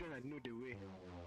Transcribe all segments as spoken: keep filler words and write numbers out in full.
don't know the way.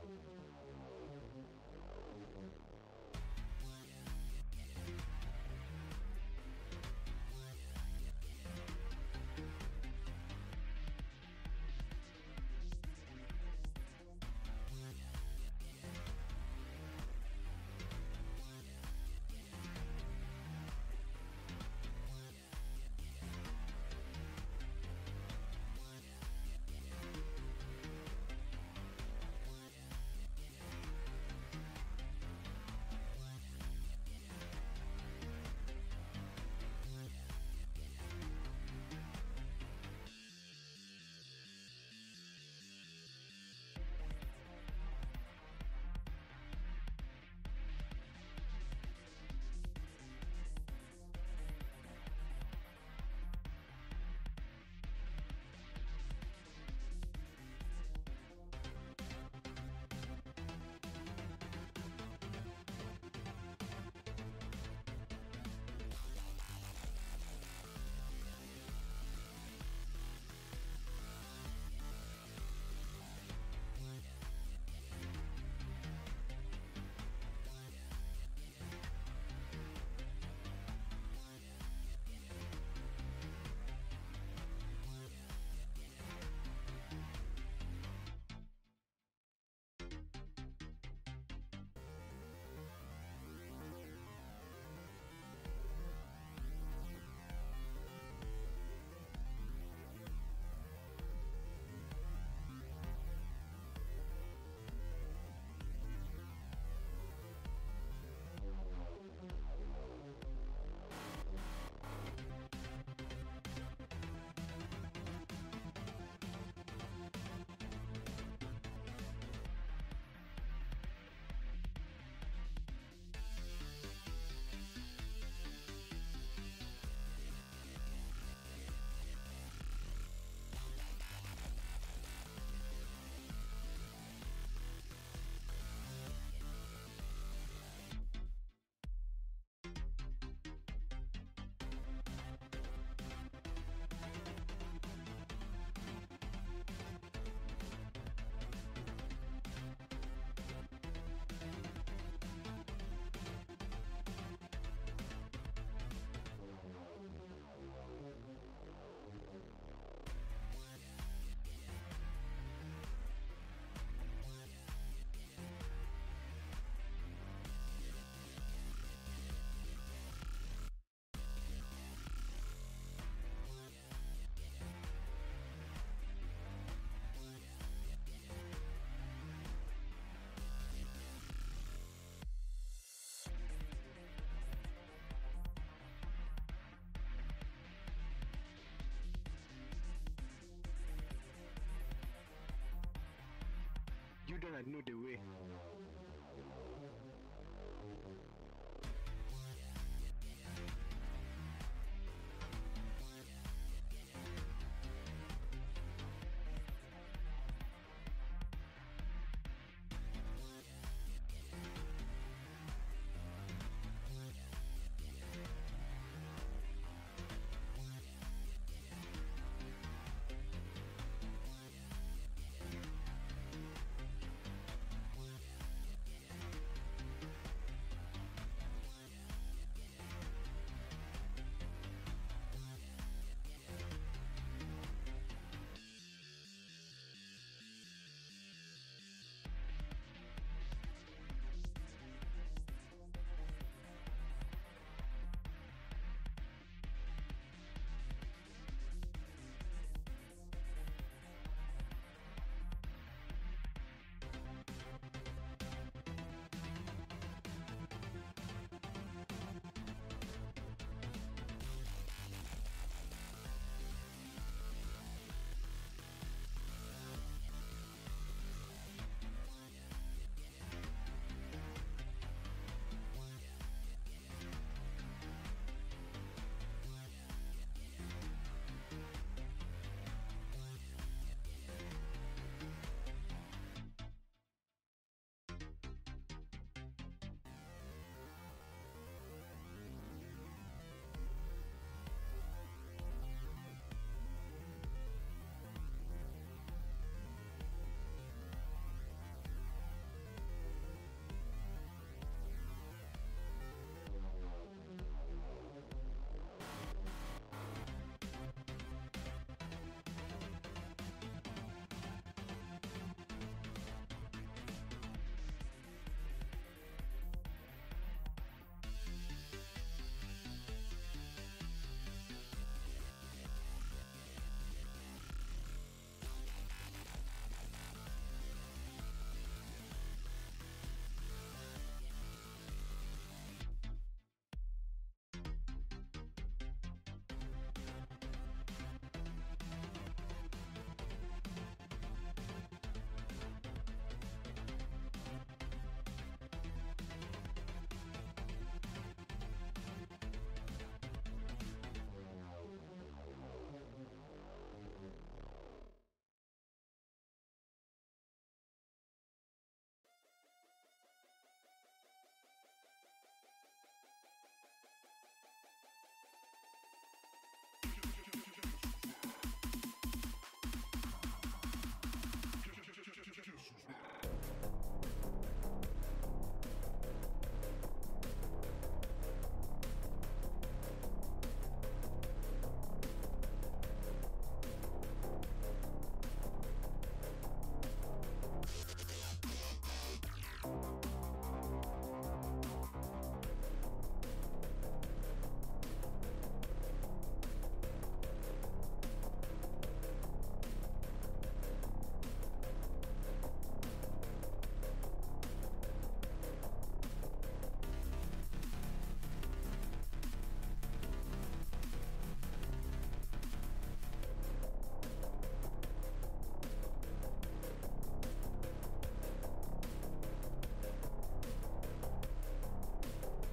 You don't know the way.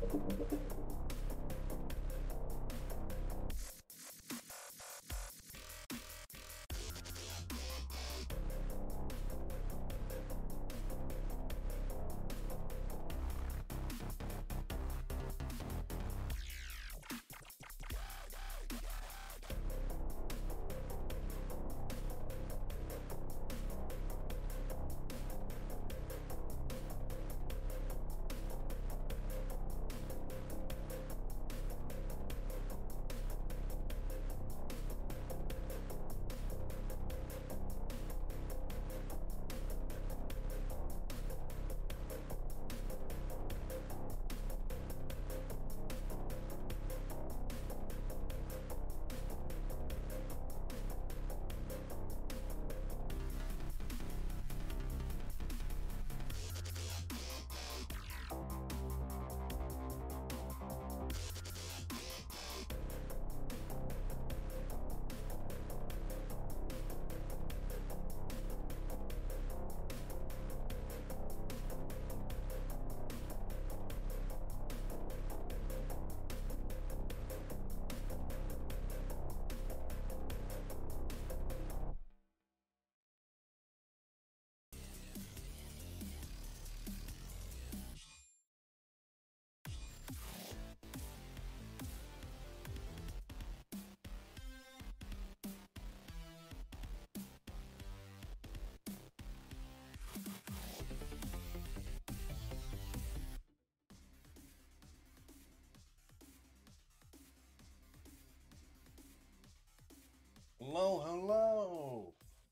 Hello, hello!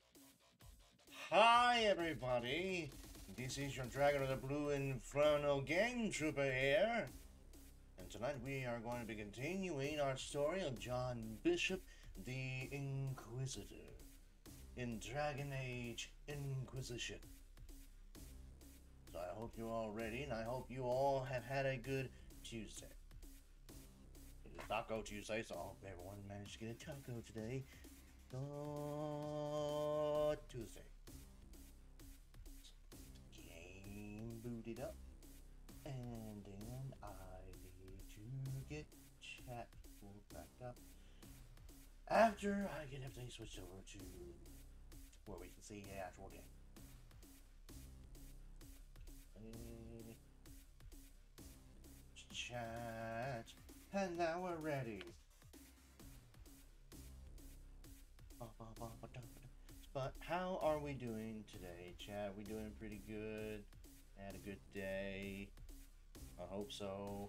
Hi, everybody! This is your Dragon of the Blue Inferno Game Trooper here. And tonight we are going to be continuing our story of John Bishop, the Inquisitor, in Dragon Age Inquisition. So I hope you're all ready, and I hope you all have had a good Tuesday. It is Taco Tuesday, so I hope everyone managed to get a taco today. Good Tuesday. Game booted up. And then I need to get chat pulled back up. After I get everything switched over to where we can see the actual game. Okay. Chat. And now we're ready. But how are we doing today, chat? We doing pretty good? Had a good day? I hope so.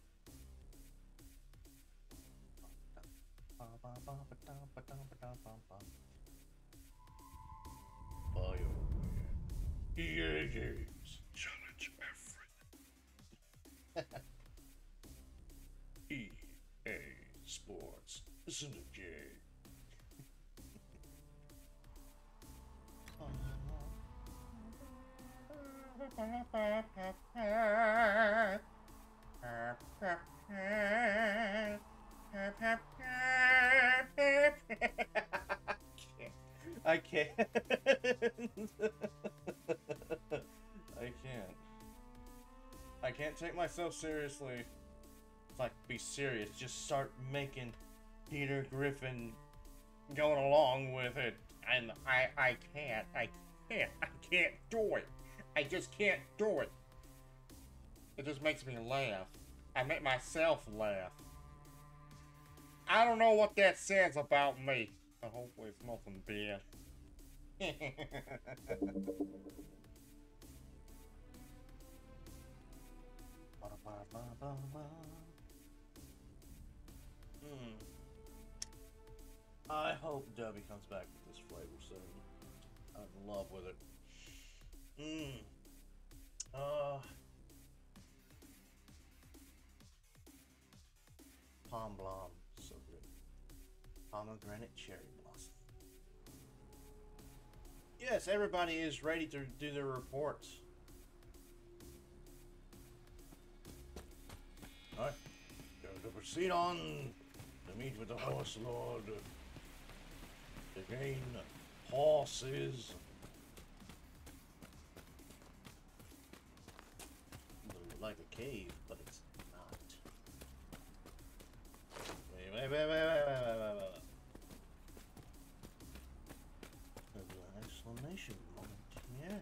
Fire. E A Games. Challenge everything. E A Sports. Listen to game. I can't. I can't. I can't take myself seriously. It's like, be serious. Just start making Peter Griffin going along with it. And I, I can't. I can't. I can't do it. I just can't do it. It just makes me laugh. I make myself laugh. I don't know what that says about me. But hopefully it's nothing bad. Hmm. I hope Debbie comes back with this flavor soon. I'm in love with it. Mmm. Uh. Palm Blom. So good. Pomegranate cherry blossom. Yes, everybody is ready to do their reports. Alright. To proceed on to meet with the Horse Lord. To gain horses. Like a cave, but it's not. wait, wait, wait, wait, wait, wait, wait, wait. There's an exclamation moment here.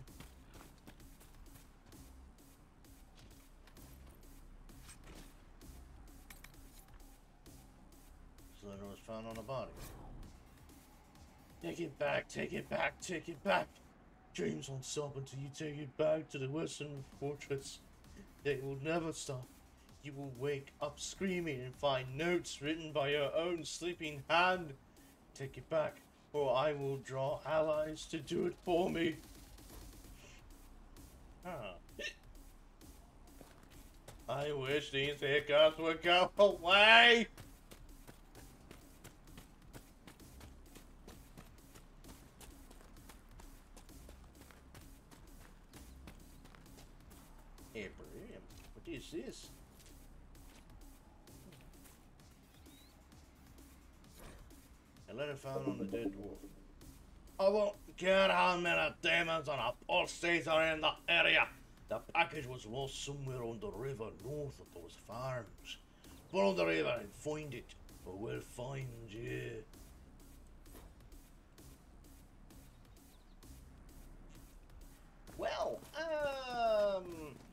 This letter was found on a body. Take it back, take it back, take it back. Dreams won't stop until you take it back to the Western Fortress. They will never stop. You will wake up screaming and find notes written by your own sleeping hand. Take it back, or I will draw allies to do it for me. Huh. I wish these hiccups would go away. Abraham, what is this? A letter found on the dead dwarf. I won't care how many demons and apostates are in the area. The package was lost somewhere on the river north of those farms. Follow the river and find it, or we'll find you. Well, um...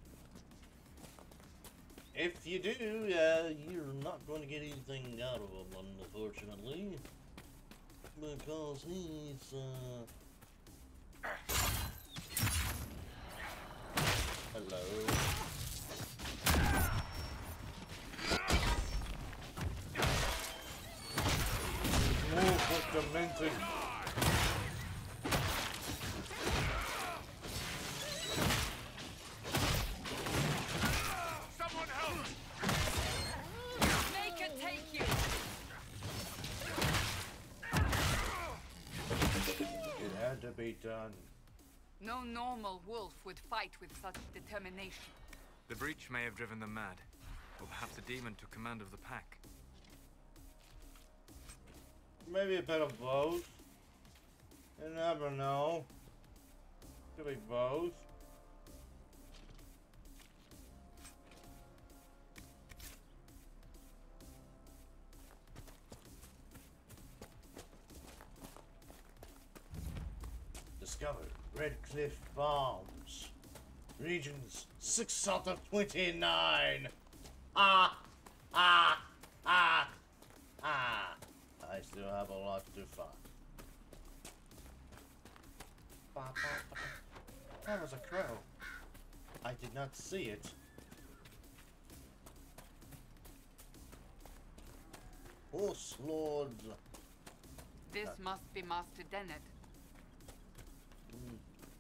if you do, uh, you're not going to get anything out of him, unfortunately. Because he's, uh... hello. Move with demented. Someone help! Make it take you! It had to be done. No normal wolf would fight with such determination. The breach may have driven them mad, or perhaps a demon took command of the pack. Maybe a bit of both. You never know. Could be both. Discovered Redcliffe Farms. Regions six out of twenty-nine. Ah, ah, ah, ah. I still have a lot to find. Ba, ba, ba. That was a crow. I did not see it. Horse Lord. This must be Master Dennett. Mm.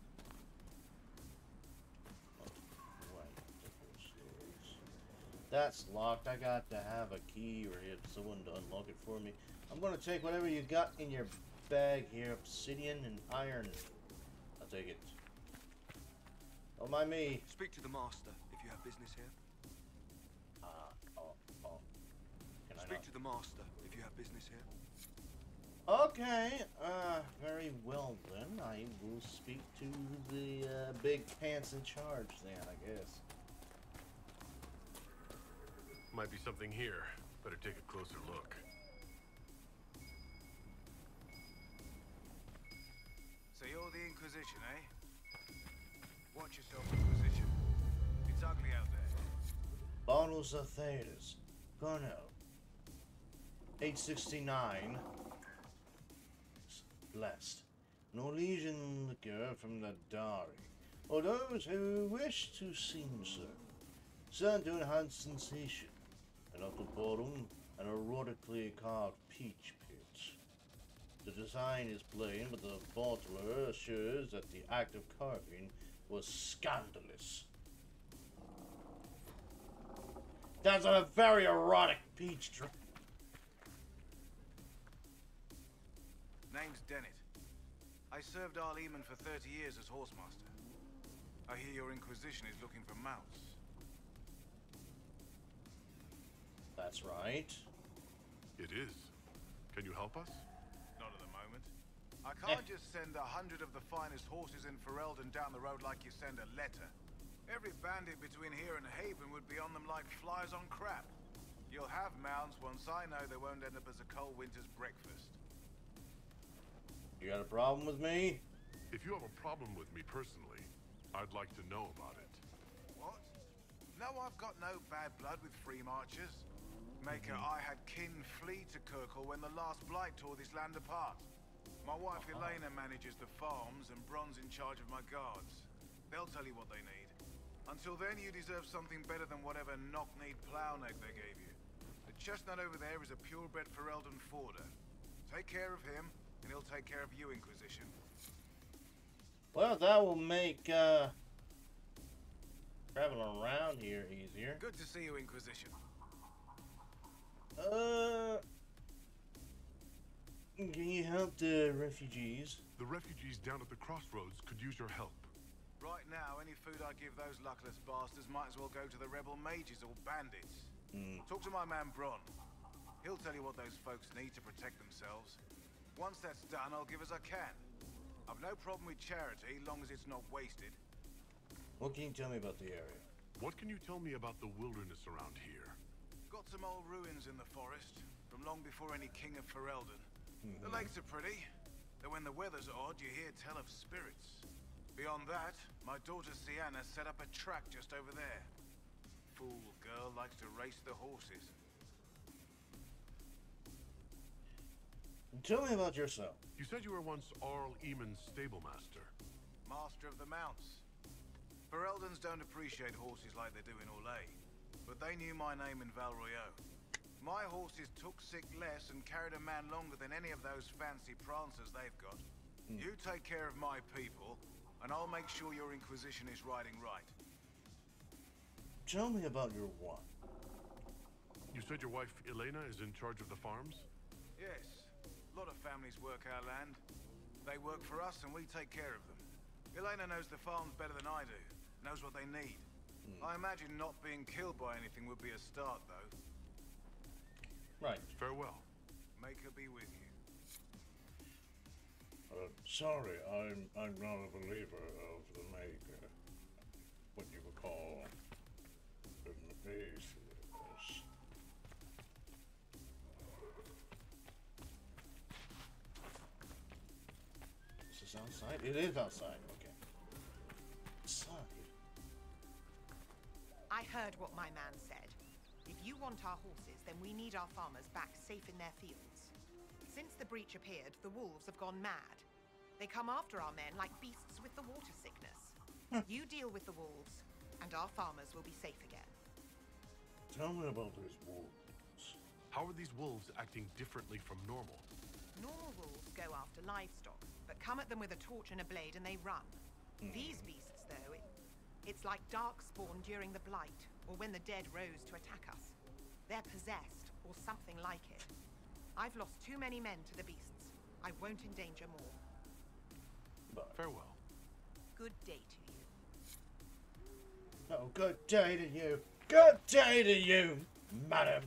Oh, wait, Horse Lords. That's locked. I got to have a key or have someone to unlock it for me. I'm gonna take whatever you got in your bag here. Obsidian and iron. I'll take it. Don't mind me. Speak to the master if you have business here. Ah, uh, oh, oh. Can I Speak not? to the master if you have business here. Okay, uh, very well then. I will speak to the uh, big pants in charge then, I guess. Might be something here. Better take a closer look. So you're the Inquisition, eh? Watch yourself, Inquisition. It's ugly out there. Bottles of Thetis. Cornell. eight sixty-nine. Blessed. Norwegian liquor from the Dari. For those who wish to seem so. Certain to enhance sensation. An upper bottom, an erotically carved peach pit. The design is plain, but the bottler assures that the act of carving was scandalous. That's a very erotic peach drink. Name's Dennett. I served Arleman for thirty years as Horsemaster. I hear your Inquisition is looking for Mouse. That's right. It is. Can you help us? Not at the moment. I can't just send a hundred of the finest horses in Ferelden down the road like you send a letter. Every bandit between here and Haven would be on them like flies on crap. You'll have mounts once I know they won't end up as a cold winter's breakfast. You got a problem with me? If you have a problem with me personally, I'd like to know about it. What? No, I've got no bad blood with free marchers. Maker, I had kin flee to Kirkle when the last blight tore this land apart. My wife Elena manages the farms and Bron's in charge of my guards. They'll tell you what they need. Until then, you deserve something better than whatever knock-kneed plow neck they gave you. The chestnut over there is a purebred Ferelden Forder. Take care of him, and he'll take care of you, Inquisition. Well, that will make uh, traveling around here easier. Good to see you, Inquisition. Uh, can you help the refugees? The refugees down at the crossroads could use your help. Right now, any food I give those luckless bastards might as well go to the rebel mages or bandits. Mm. Talk to my man Bron. He'll tell you what those folks need to protect themselves. Once that's done, I'll give as I can. I've no problem with charity, long as it's not wasted. What can you tell me about the area? What can you tell me about the wilderness around here? Got some old ruins in the forest, from long before any king of Ferelden. Mm-hmm. The lakes are pretty, though when the weather's odd, you hear tell of spirits. Beyond that, my daughter Sienna set up a track just over there. Fool girl likes to race the horses. Tell me about yourself. You said you were once Arl Eamon's stable master. Master of the mounts. Fereldans don't appreciate horses like they do in Orlais, but they knew my name in Val Royeaux. My horses took sick less and carried a man longer than any of those fancy prancers they've got. Hmm. You take care of my people, and I'll make sure your Inquisition is riding right. Tell me about your wife. You said your wife Elena is in charge of the farms? Yes. A lot of families work our land. They work for us and we take care of them. Elena knows the farms better than I do. Knows what they need. Hmm. I imagine not being killed by anything would be a start, though. Right. Farewell. Make her be with you. Uh, sorry, I'm I'm not a believer of the Maker. What you would call in the face. This is outside? It is outside, okay. Outside. I heard what my man said. If you want our horses, then we need our farmers back safe in their fields. Since the breach appeared, the wolves have gone mad. They come after our men like beasts with the water sickness. You deal with the wolves, and our farmers will be safe again. Tell me about these wolves. How are these wolves acting differently from normal? Normal wolves go after livestock, but come at them with a torch and a blade and they run. Mm. These beasts, though, it, it's like dark spawn during the Blight, or when the dead rose to attack us. They're possessed, or something like it. I've lost too many men to the beasts. I won't endanger more. But Farewell. Good day to you. oh, good day to you. Good day to you, madam.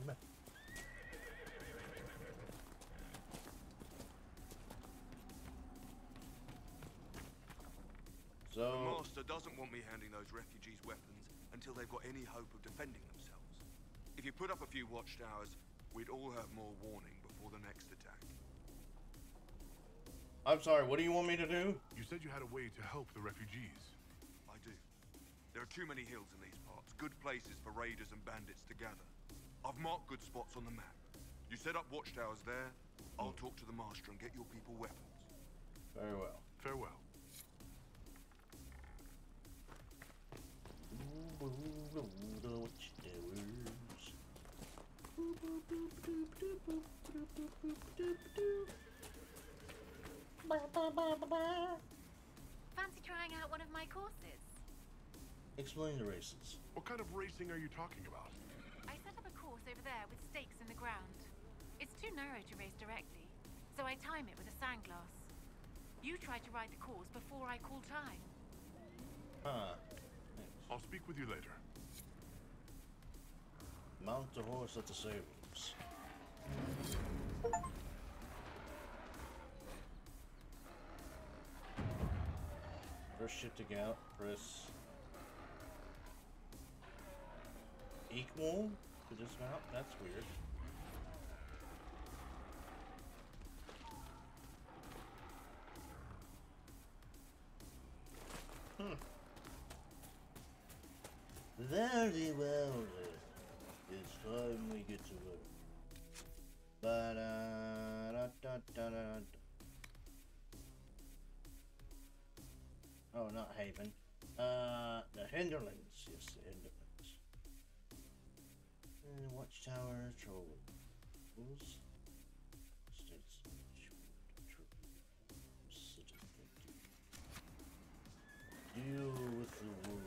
The So, Master doesn't want me handing those refugees weapons until they've got any hope of defending themselves. If you put up a few watchtowers, we'd all have more warning before the next attack. I'm sorry, what do you want me to do? You said you had a way to help the refugees. I do. There are too many hills in these parts, good places for raiders and bandits to gather. I've marked good spots on the map. You set up watchtowers there, I'll talk to the Master and get your people weapons. Very well. Farewell. Fancy trying out one of my courses? Explain the races. What kind of racing are you talking about? I set up a course over there with stakes in the ground. It's too narrow to race directly, so I time it with a sandglass. You try to ride the course before I call time. Huh. I'll speak with you later. Mount the horse at the stables. First ship to get out, press equal. to dismount? That's weird. Hmm. Very well then. It's time we get to work. But uh, da, da, da, da, da. Oh, not Haven. Uh, the Hinterlands. Yes, the Hinterlands. And Watchtower, Trolls. States. Deal with the world.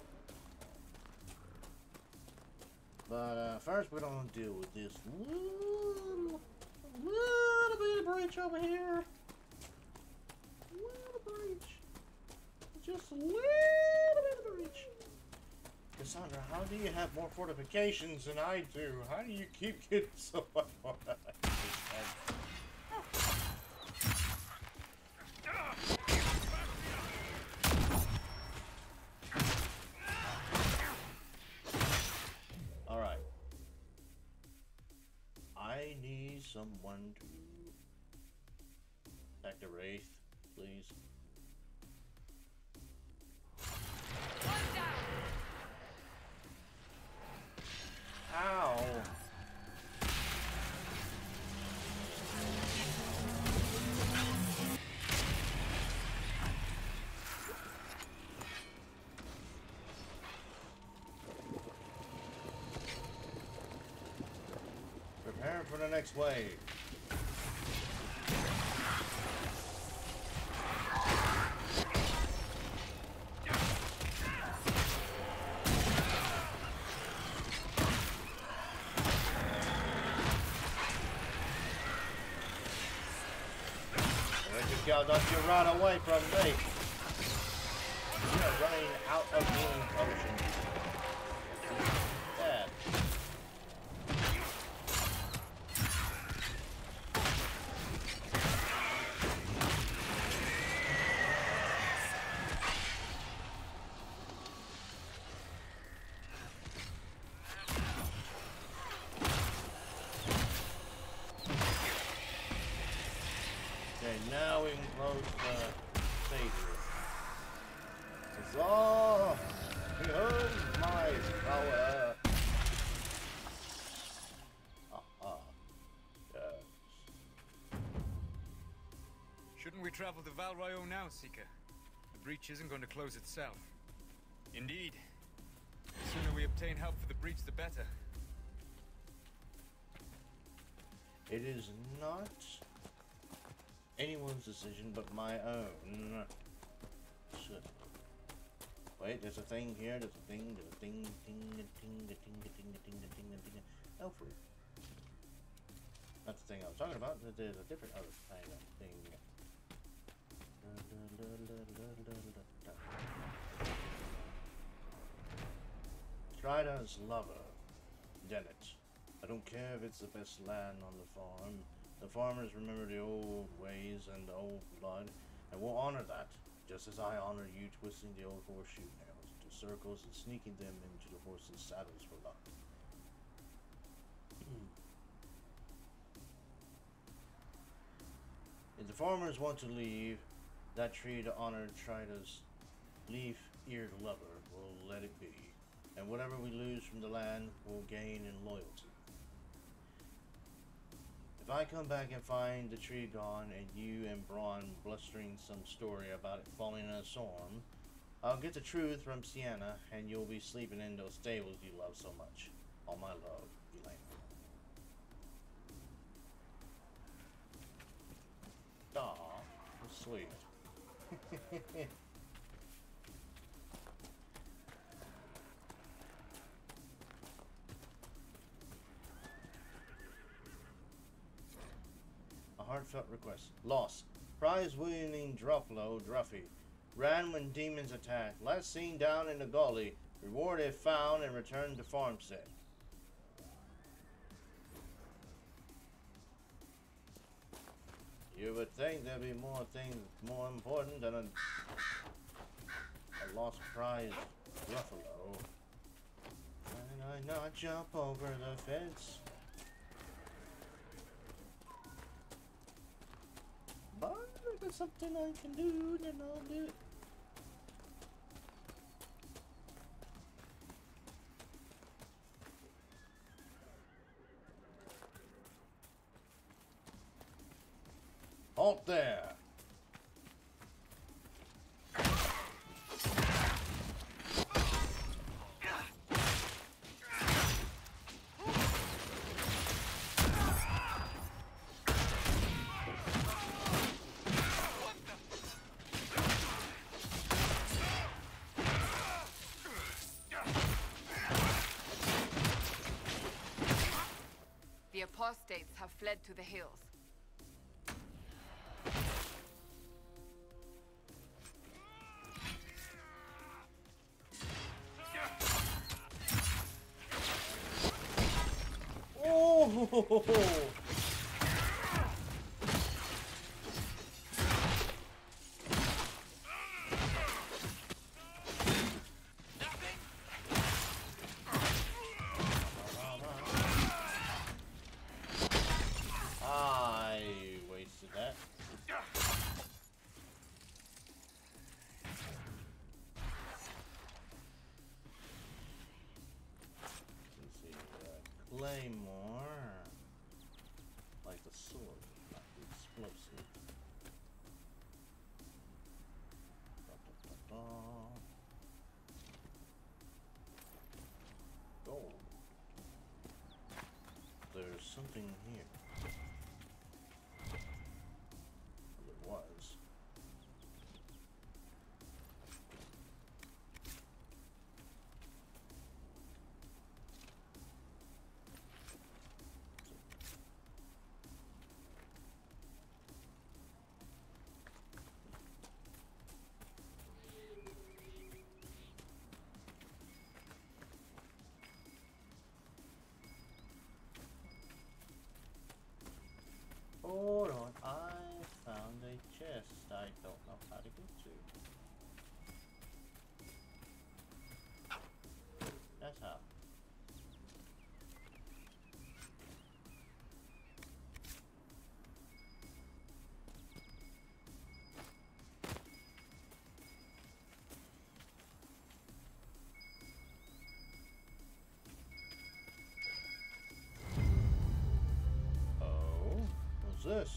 But uh, first, we're gonna deal with this little, little bit of breach over here. Little breach. Just a little bit of breach. Cassandra, how do you have more fortifications than I do? How do you keep getting so much more? Alright. I need someone to attack the Wraith, please. Ow! Prepare for the next wave. Y'all don't you run away from me. You're running out of healing potions. Dad. Now we can close the stages. Huzzah! Behold my power! Aha. Yes. Shouldn't we travel to Val Royeaux now, Seeker? The breach isn't going to close itself. Indeed. The sooner we obtain help for the breach, the better. It is not anyone's decision but my own. Shit. Wait, there's a thing here, there's a thing, there's a thing, ting, a ting, a ting, a ting, a ting, a ting, a ting, a Alfred. That's the thing I was talking about, but there's a different other kind of thing. Strider's lover, Dennett. I don't care if it's the best land on the farm. The farmers remember the old ways and the old blood, and will honor that, just as I honor you twisting the old horseshoe nails into circles and sneaking them into the horses' saddles for luck. If the farmers want to leave, that tree to honor Trida's leaf-eared lover will let it be, and whatever we lose from the land will gain in loyalty. If I come back and find the tree gone and you and Braun blustering some story about it falling in a storm, I'll get the truth from Sienna and you'll be sleeping in those stables you love so much. All my love, Elena. Aw, that's sweet. Heartfelt request. Lost. Prize-winning Druffalo Druffy. Ran when demons attacked. Last seen down in the gully. Reward if found and returned to farmstead. You would think there'd be more things more important than a, a lost prize Druffalo. And I Why not jump over the fence? But if there's something I can do, then I'll do it. Halt there! The apostates have fled to the hills. Oh! I wasted that. Let's see, uh, Claymore. Like the sword, not the explosive. Da, da, da, da. Gold. There's something here. Well, it was. Hold on, I found a chest I don't know how to get to. That's how. This?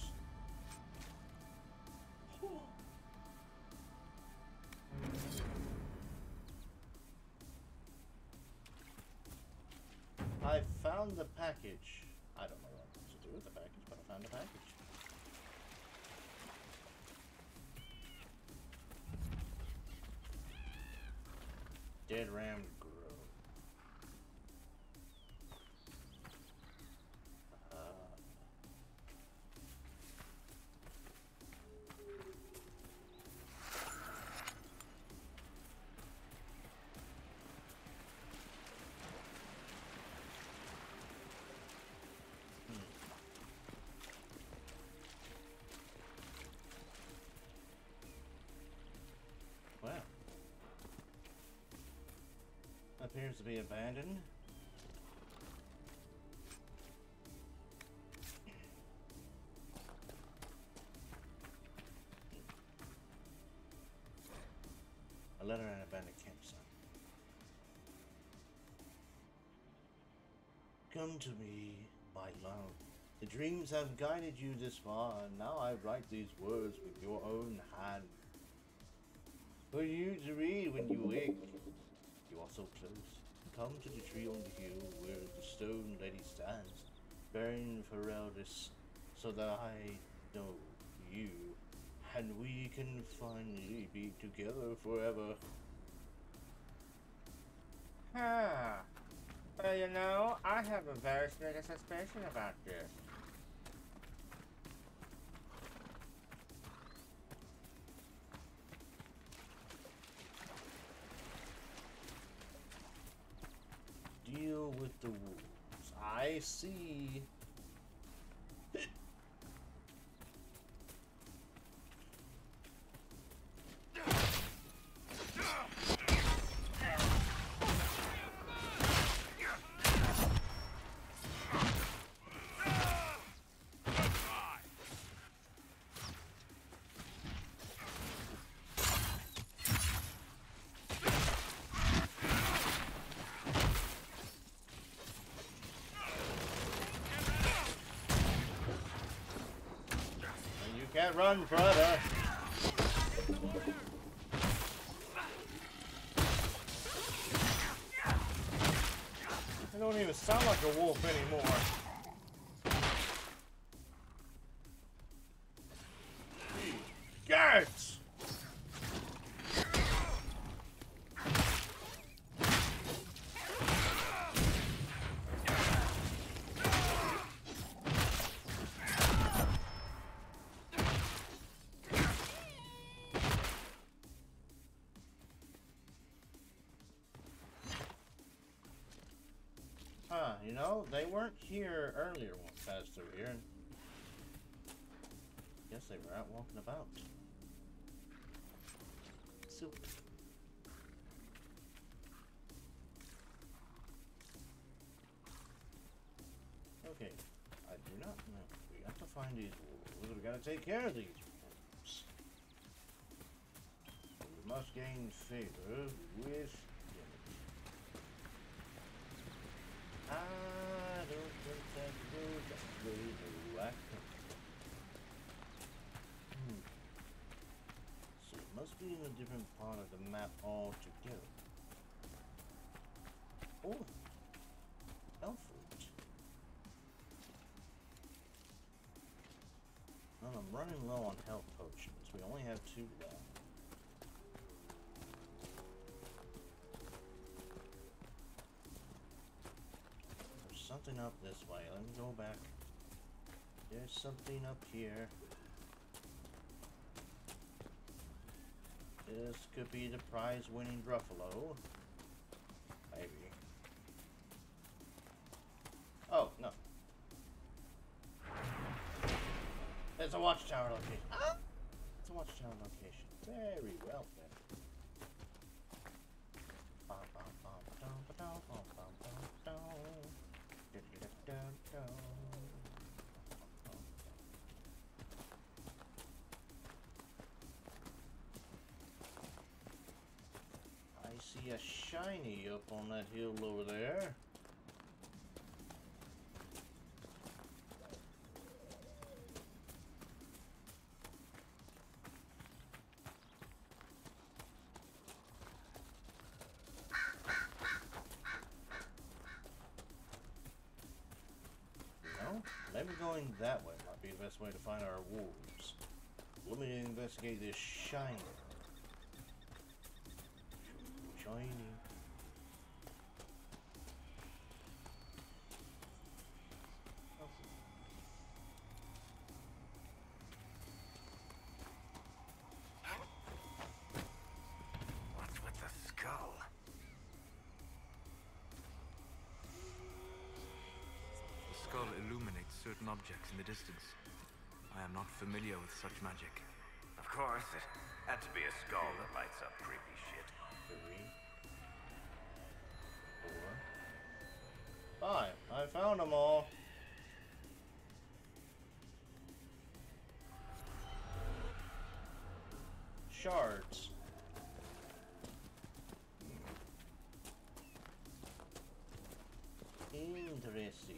I found the package. I don't know what to do with the package, but I found the package. Dead Ram Grove. Uh, Wow. Appears to be abandoned. A letter and abandoned campsite. Come to me, my love. The dreams have guided you this far, and now I write these words with your own hand. For you to read when you wake. You are so close. Come to the tree on the hill where the stone lady stands, bearing Fereldes, so that I know you, and we can finally be together forever. Huh. Well, you know, I have a very sneaky suspicion about this. Deal with the wolves. I see. can't run forever. I don't even sound like a wolf anymore. Guards! Huh, you know, they weren't here earlier when we passed through here. And guess they were out walking about. Soup. Okay, I do not know. We have to find these wolves. We gotta take care of these wolves. We must gain favor with. I don't think that goes that way, though. I can. Hmm. So it must be in a different part of the map altogether. Oh, elf fruit. Well, I'm running low on health potions. We only have two left. Something up this way. Let me go back. There's something up here. This could be the prize-winning Gruffalo. Maybe. Oh, no. There's a watchtower location. Ah! It's a watchtower location. Very well then. Bum, bum, bum, ba-dum, ba-dum, bum, bum, bum, bum. I see a shiny up on that hill over there. Maybe going that way might be the best way to find our wolves. Let me investigate this shiny. Shiny. What's with the skull? The skull illuminates certain objects in the distance. I am not familiar with such magic. Of course, it had to be a skull that lights up creepy shit. Three. Four. Five. I found them all. Shards. Interesting.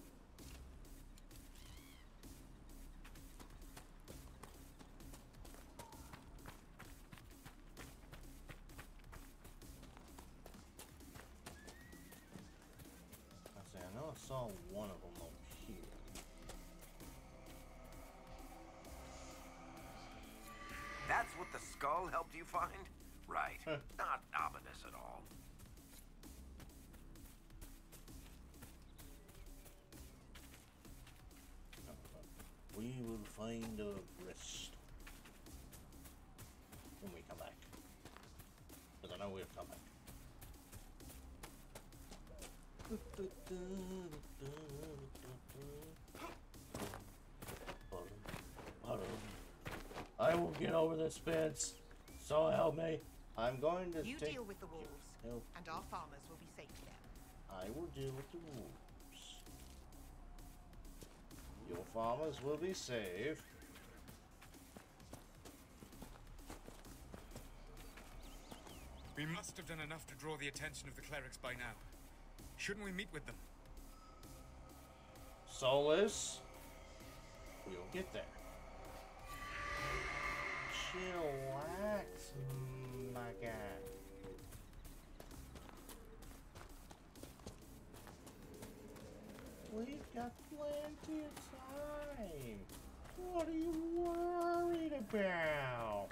I know I saw one of them over here. That's what the skull helped you find? Right. Not ominous at all. We will find the rest when we come back. Because I know we'll come back. I will get over this fence. So help me. I'm going to You take... deal with the wolves, Help. and our farmers will be safe there. I will deal with the wolves. Your farmers will be safe. We must have done enough to draw the attention of the clerics by now. Shouldn't we meet with them? Solus, we'll get there. chillax, my guy. We've got plenty of time. What are you worried about?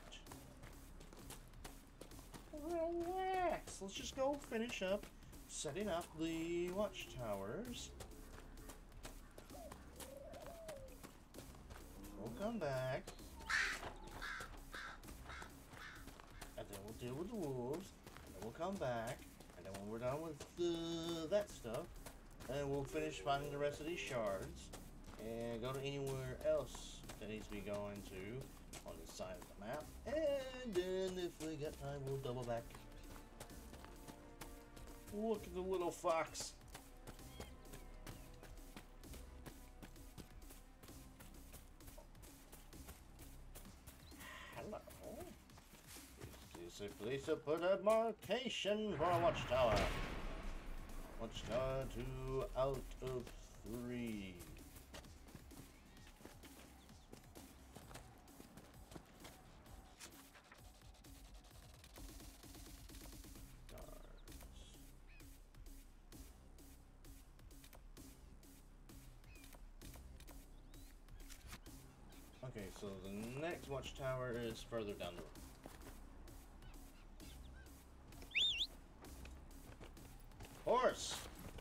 Relax. Let's just go finish up setting up the watchtowers. We'll come back. And then we'll deal with the wolves. And then we'll come back. And then when we're done with uh, that stuff, and we'll finish finding the rest of these shards. And go to anywhere else that needs to be going to on this side of the map. And then if we got time, we'll double back. Look at the little fox. Hello. Is this a place to put a markation for a watchtower? Watchtower two out of three. Okay, so the next watchtower is further down the road. Horse!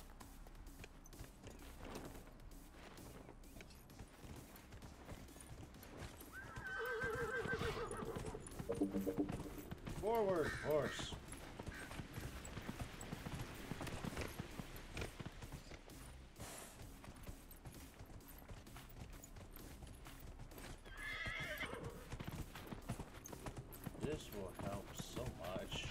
Forward, horse. This will help so much.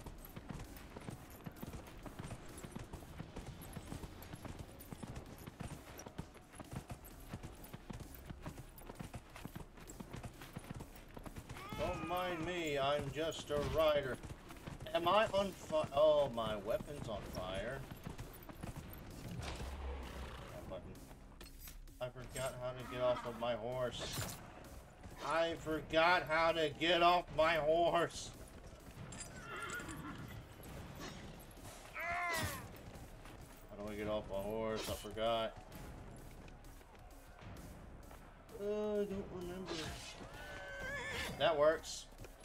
Don't mind me, I'm just a rider. Am I on fire? Oh, my weapon's on fire. That button. I forgot how to get off of my horse. I forgot how to get off my horse. How do I get off my horse? I forgot. Uh, I don't remember. That works.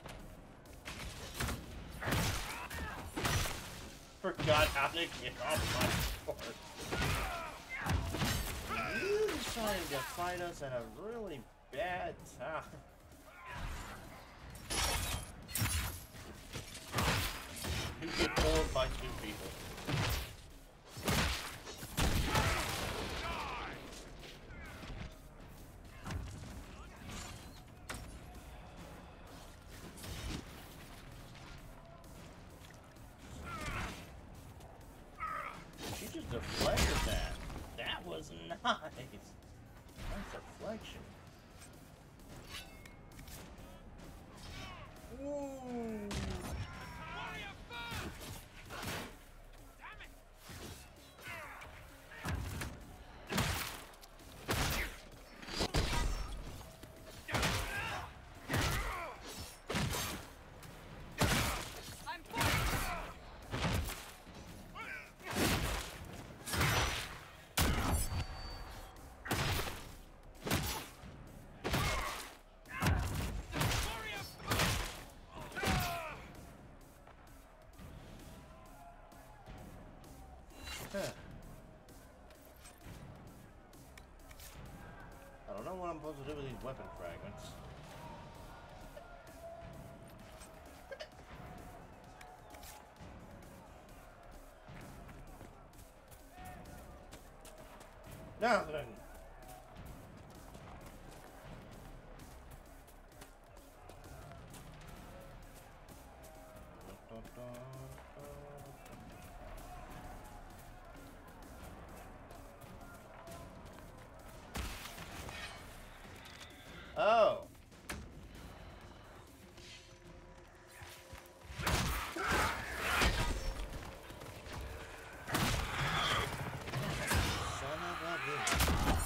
Forgot how to get off my horse. You decided to fight us at a really bad time. You get pulled by two people. She just deflected that. That was nice. Nice deflection. Ooh. I don't know what I'm supposed to do with these weapon fragments. Now then. Oh. Son of a bitch.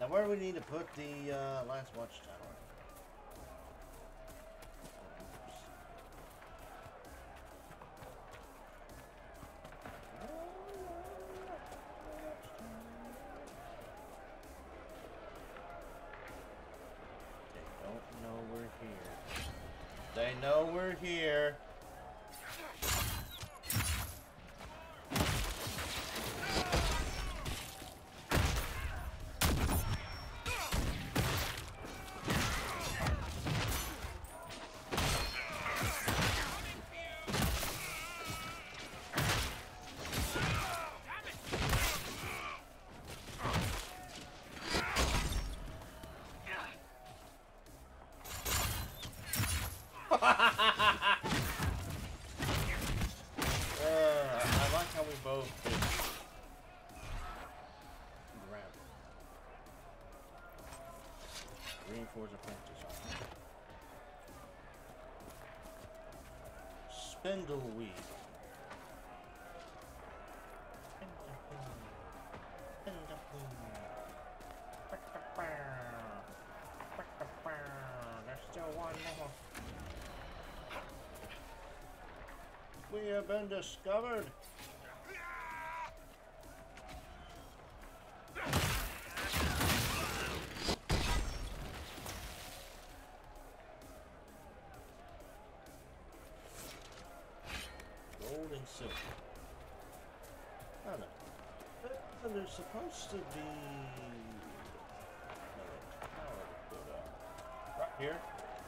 Now, where do we need to put the uh, last watchtower? They know we're here. Spindleweed. There's still one more. We have been discovered. Silver. I don't know. But there's supposed to be another tower to put up. Right here.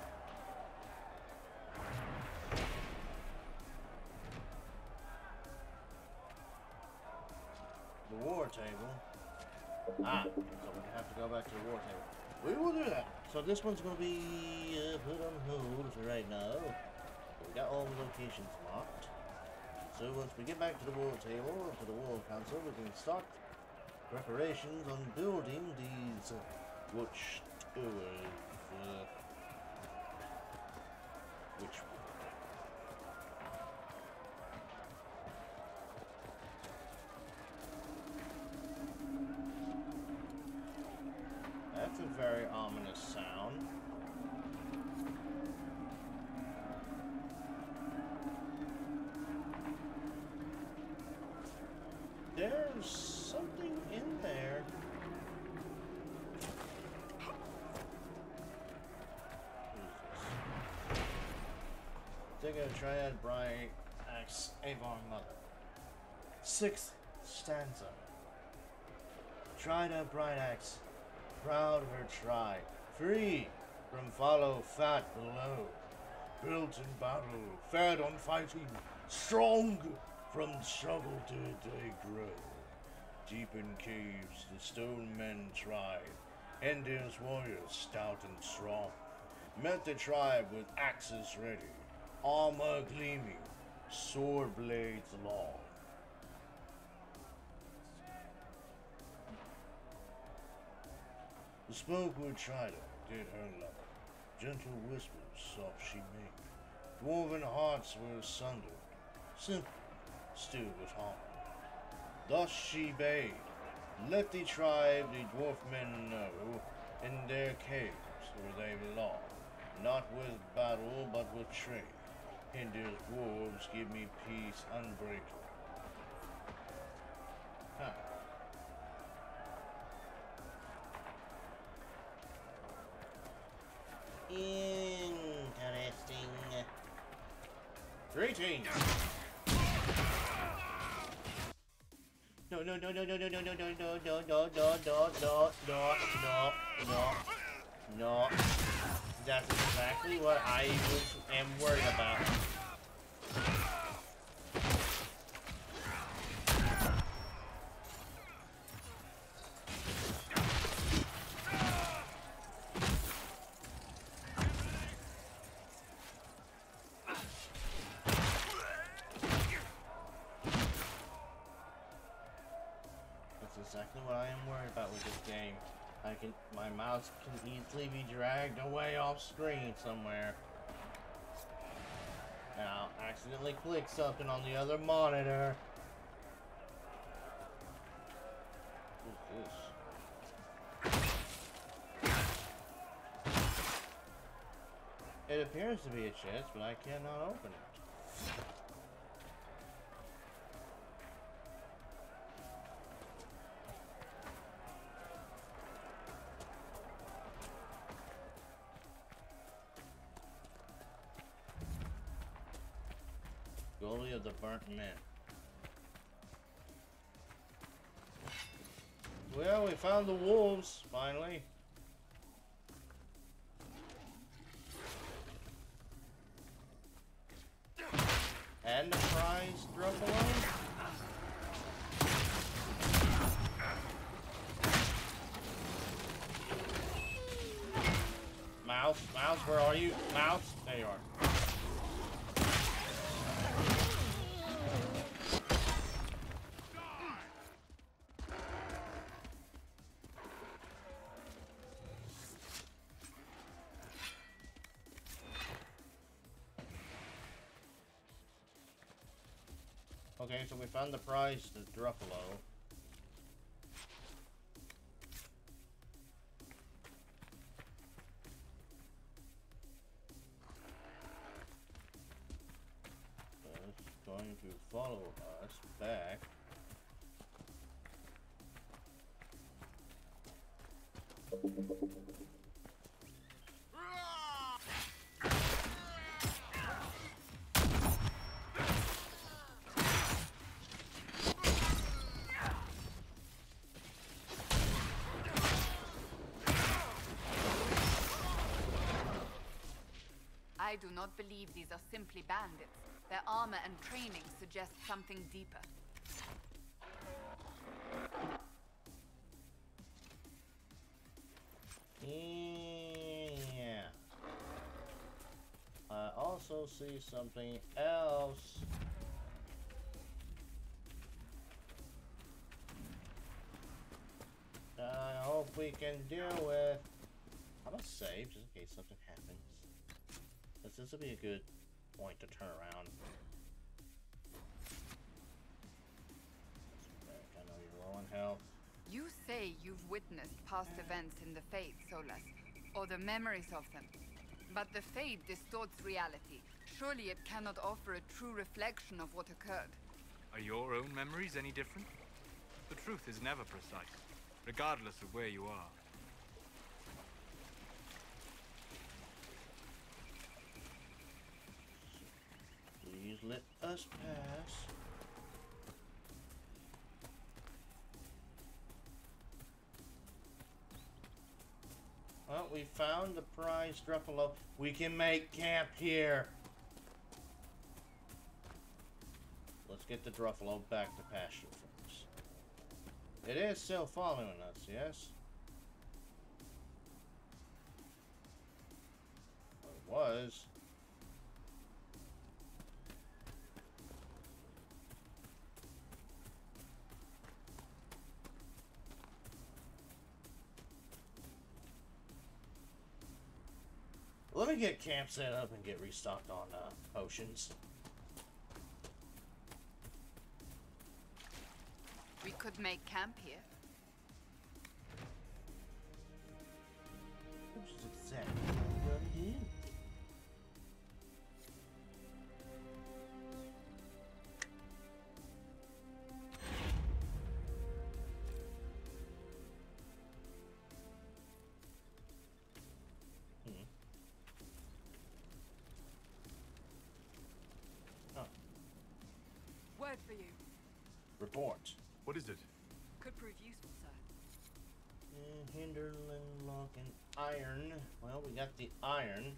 The war table. Ah, so we have to go back to the war table. We will do that. So this one's going to be uh, put on hold for right now. We got all the locations marked. So once we get back to the war table, to the war council, we can start preparations on building these uh, watchtowers. Uh, which That's a very ominous sound. There's something in there. Dig a Triad Bright Axe Avon Mother. Sixth stanza. Triad Bright Axe, proud of her tribe, free from follow fat below, built in battle, fed on fighting, strong from struggle did they grow. Deep in caves the stone men tried, Endir's warriors stout and strong, met the tribe with axes ready, armor gleaming, sword blades long. The smoke-wood Trident did her love, gentle whispers soft she made, dwarven hearts were sundered, simple still with harm. Thus she bade, let the tribe the dwarf men know, in their caves where they belong, not with battle but with trade. Endir's dwarves give me peace unbreakable. Huh. Interesting. Greetings. No, no, no, no, no, no, no, no, no, no, no, no, no, no, no, no, no, no, no. That's exactly what I was, am worried about. Exactly what I am worried about with this game. I can, my mouse can easily be dragged away off screen somewhere. And I'll accidentally click something on the other monitor. Who's this? It appears to be a chest, but I cannot open it. Goalie of the Burnt Men. Well, we found the wolves, finally. And the prize Druffalo. Mouse, Mouse, where are you? Mouse, there you are. Okay, so we found the prize to Druffalo. It's going to follow us back. I do not believe these are simply bandits. Their armor and training suggest something deeper. Yeah. I also see something else. I hope we can deal with. I'm gonna save just in case something happens. This, this will be a good point to turn around. I know you're low on health. You say you've witnessed past events in the Fade, Solas, or the memories of them. But the Fade distorts reality. Surely it cannot offer a true reflection of what occurred. Are your own memories any different? The truth is never precise, regardless of where you are. Please let us pass. Well, we found the prize Druffalo. We can make camp here. Let's get the Druffalo back to pasture first. It is still following us, yes? Well, it was. Let me get camp set up and get restocked on uh, potions. We could make camp here. Which is exactly what I'm gonna do. Word for you. Report. What is it? Could prove useful, sir. Uh, Hinderland lock and iron. Well, we got the iron.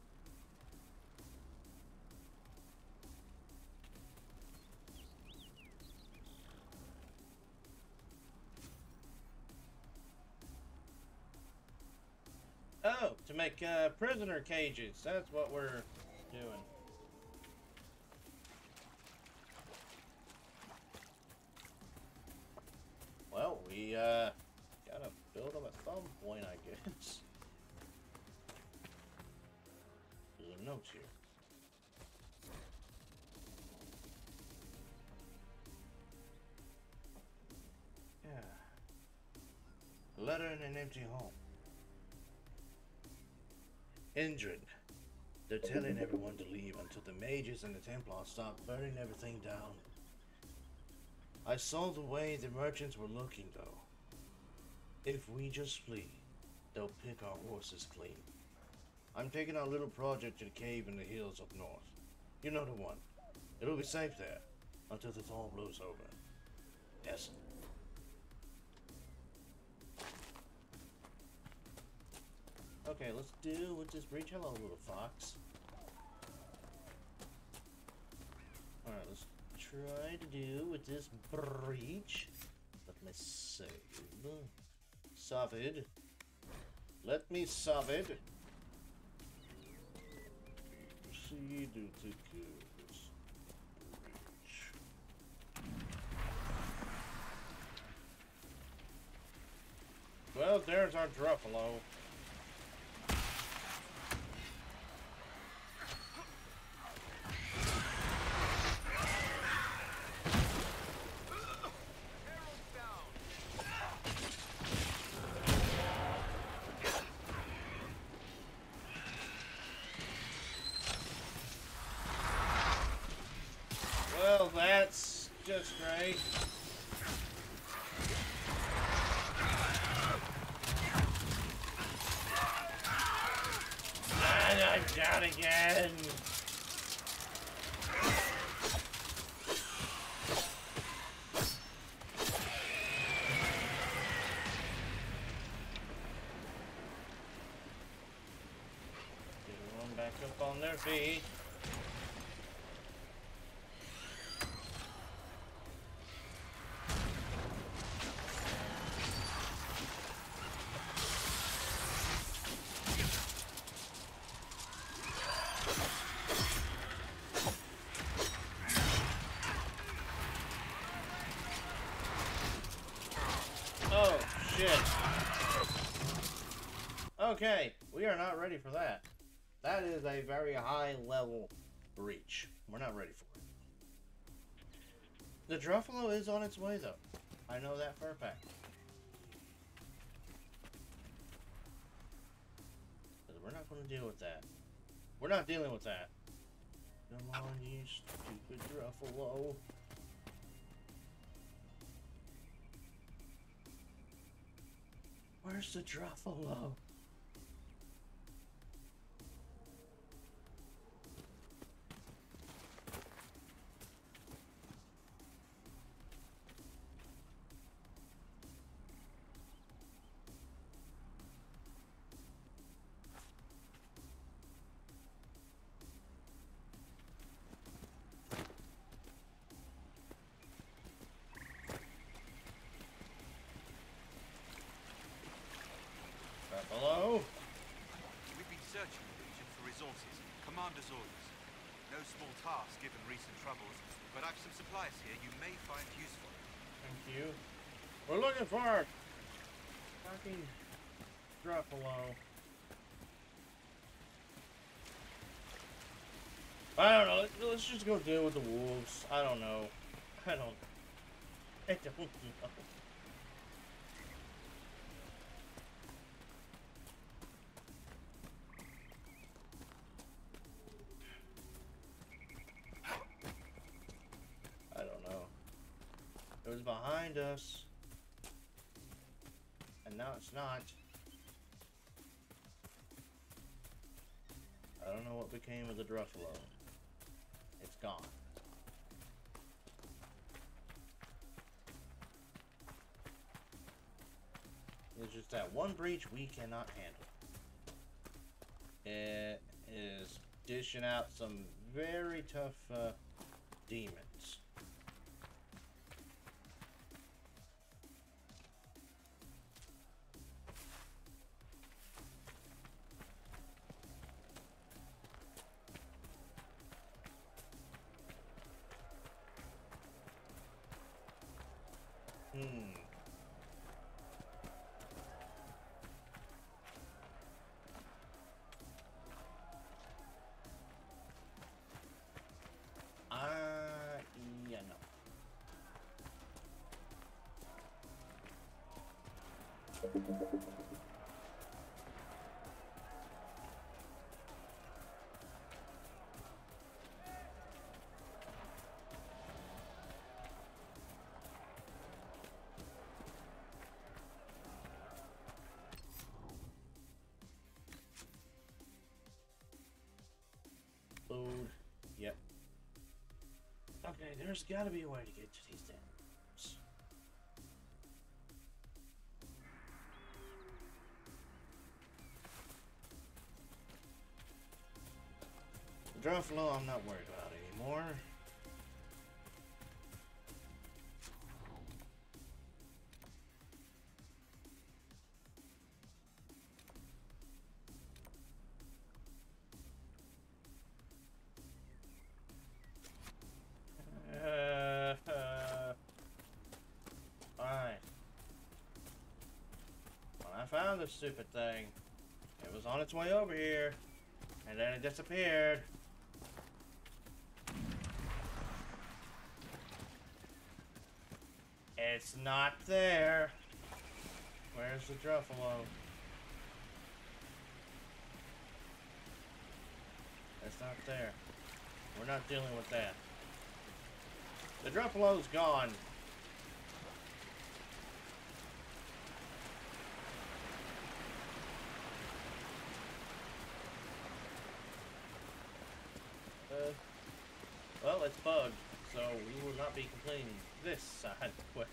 Oh, to make uh, prisoner cages. That's what we're doing. Well, we uh, gotta build them at some point, I guess. There's a note here. Yeah. Letter in an empty home. Indrid. They're telling everyone to leave until the mages and the Templars stop burning everything down. I saw the way the merchants were looking, though. If we just flee, they'll pick our horses clean. I'm taking our little project to the cave in the hills up north. You know the one. It'll be safe there until this all blows over. Yes. Okay, let's do with this breach. Hello, little fox. Alright, let's try to do with this breach. Let me save. Save. Let me save it. Proceed to goes. Well, there's our Druffalo. Well, that's just great. And I'm down again. Get everyone back up on their feet. Oh, shit. Okay, we are not ready for that. That is a very high level breach. We're not ready for it. The Druffalo is on its way, though. I know that for a fact. We're not going to deal with that. We're not dealing with that. Come on, you stupid Druffalo. Where's the Druffalo? Hello? We've been searching the region for resources. Commander's orders. No small task given recent troubles, but I've some supplies here you may find useful. Thank you. We're looking for our fucking Druffalo. I don't know. Let's just go deal with the wolves. I don't know. I don't. I don't know. I don't know. It was behind us. And now it's not. I don't know what became of the Druffalo. It's gone. It's just that one breach we cannot handle. It is dishing out some very tough uh, demons. Hmm. Uh, yeah, no. There's gotta be a way to get to these dams. The Gruffalo I'm not worried about anymore. Uh, uh, Alright. When I found this stupid thing, it was on its way over here, and then it disappeared. It's not there. Where's the Gruffalo? It's not there. We're not dealing with that. The Gruffalo's gone. Uh, well, it's bugged, so we will not be completing this side quest.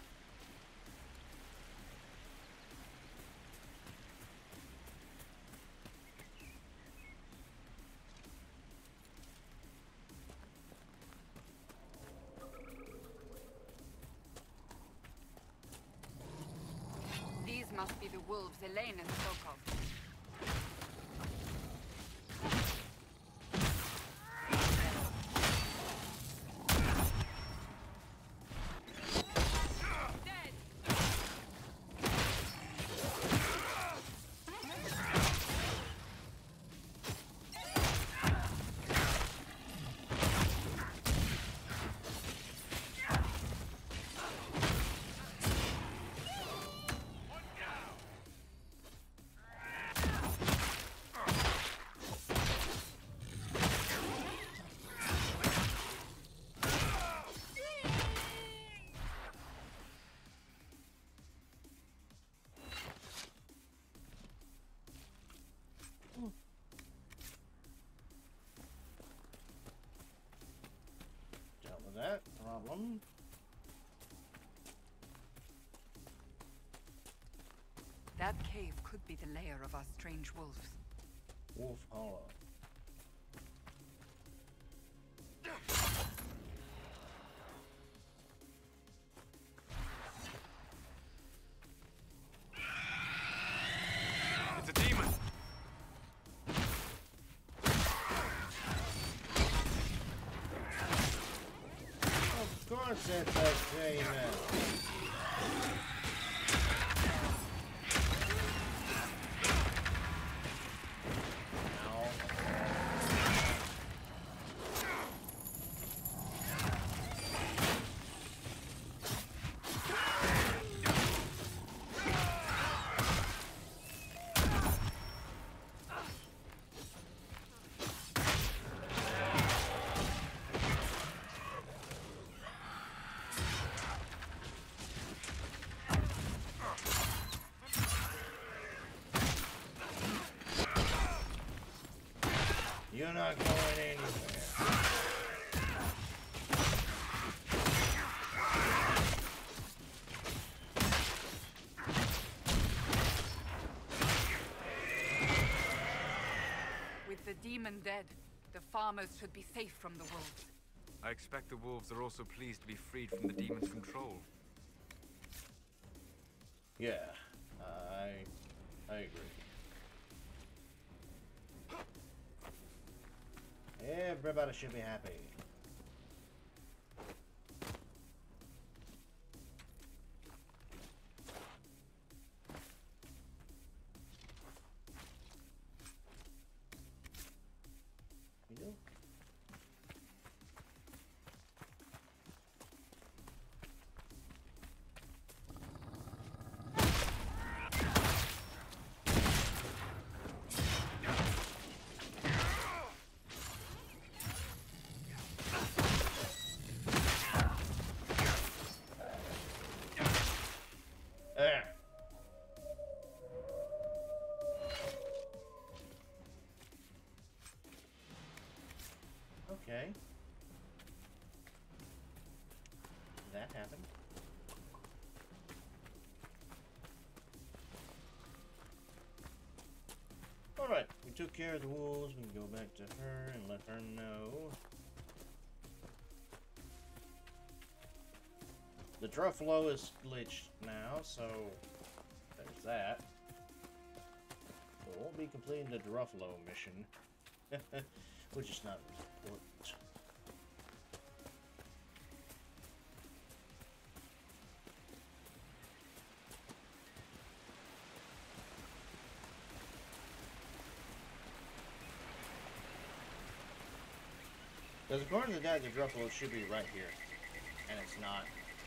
These must be the wolves Elaine and spoke of. Dealt with that problem. That cave could be the lair of our strange wolves. Wolf Hollow. It's a demon. Of course it's a demon. You're not going anywhere. With the demon dead, the farmers should be safe from the wolves. I expect the wolves are also pleased to be freed from the demon's control. Yeah, I, I agree. Everybody should be happy. You know? took care of the wolves. We can go back to her and let her know. The Druffalo is glitched now, so there's that. We won't be completing the Druffalo mission, which is not important. Because according to the guy, the Druffalo should be right here, and it's not.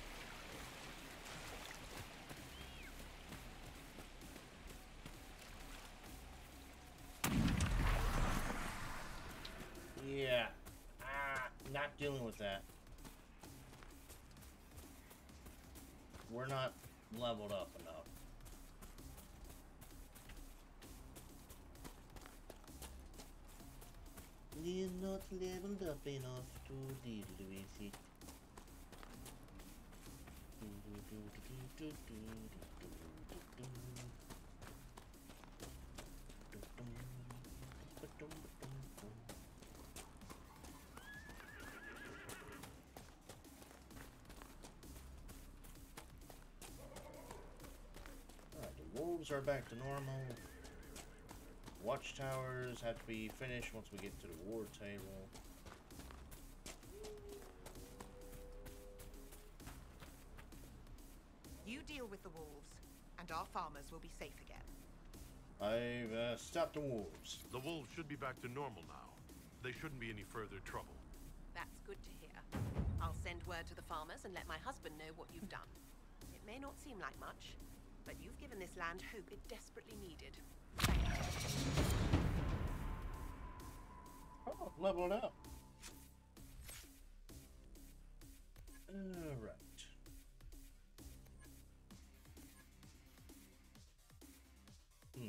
Yeah, ah, not dealing with that. We're not leveled up enough. We're not leveled up enough to deal with it. Alright, the wolves are back to normal. Watchtowers have to be finished once we get to the war table. You deal with the wolves, and our farmers will be safe again. I've uh, stopped the wolves. The wolves should be back to normal now. They shouldn't be any further trouble. That's good to hear. I'll send word to the farmers and let my husband know what you've done. It may not seem like much, but you've given this land hope it desperately needed. Oh, leveled up. Alright. Hmm.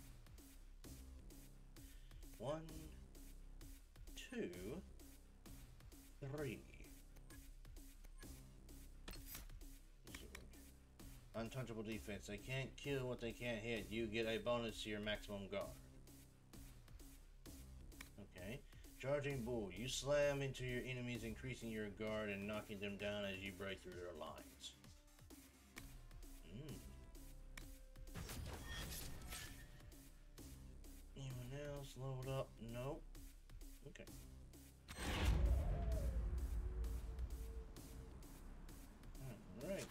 One, two, three. Untouchable defense. They can't kill what they can't hit. You get a bonus to your maximum guard. Okay. Charging Bull. You slam into your enemies, increasing your guard and knocking them down as you break through their lines. Mm. Anyone else load up? Nope. Okay. Alright.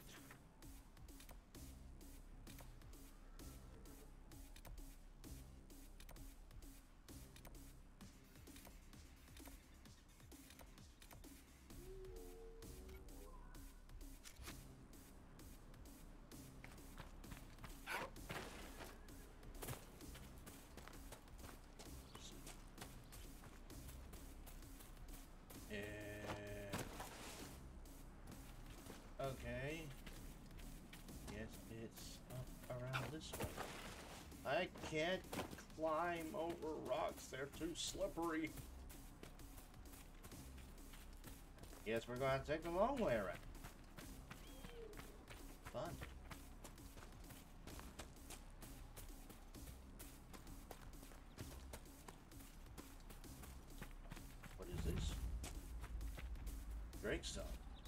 Okay. Yes, it's up around this way. I can't climb over rocks. They're too slippery. Guess we're going to take the long way around. Fun. What is this? Drakestone.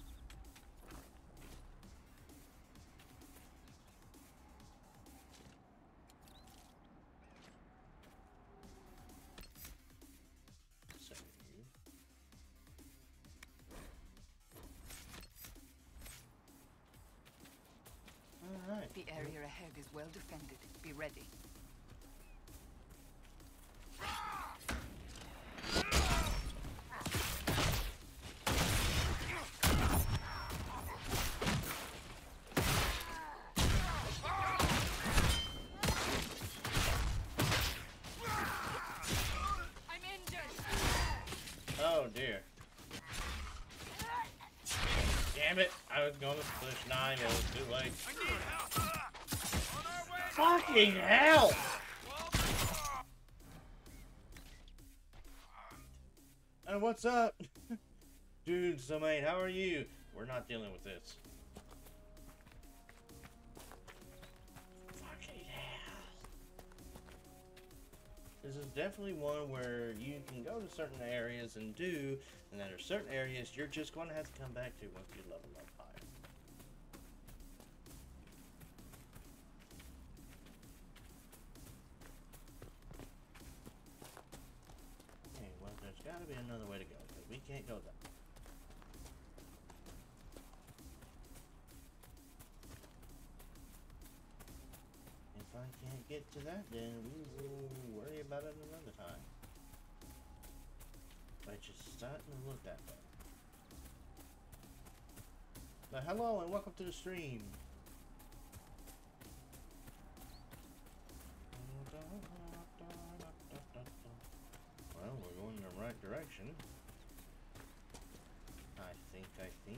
The area ahead is well defended. Be ready. I'm injured. Oh dear. Damn it! I was going to push nine, it was too late. Fucking hell! And what's up? Dude, so mate, how are you? We're not dealing with this. Fucking hell. This is definitely one where you can go to certain areas and do, and then there's certain areas you're just going to have to come back to once you level up higher. Okay, well, there's got to be another way to go, because we can't go that way. If I can't get to that, then we will worry about it another time. Which is starting to look that way. But hello and welcome to the stream. Well, we're going in the right direction. I think, I think.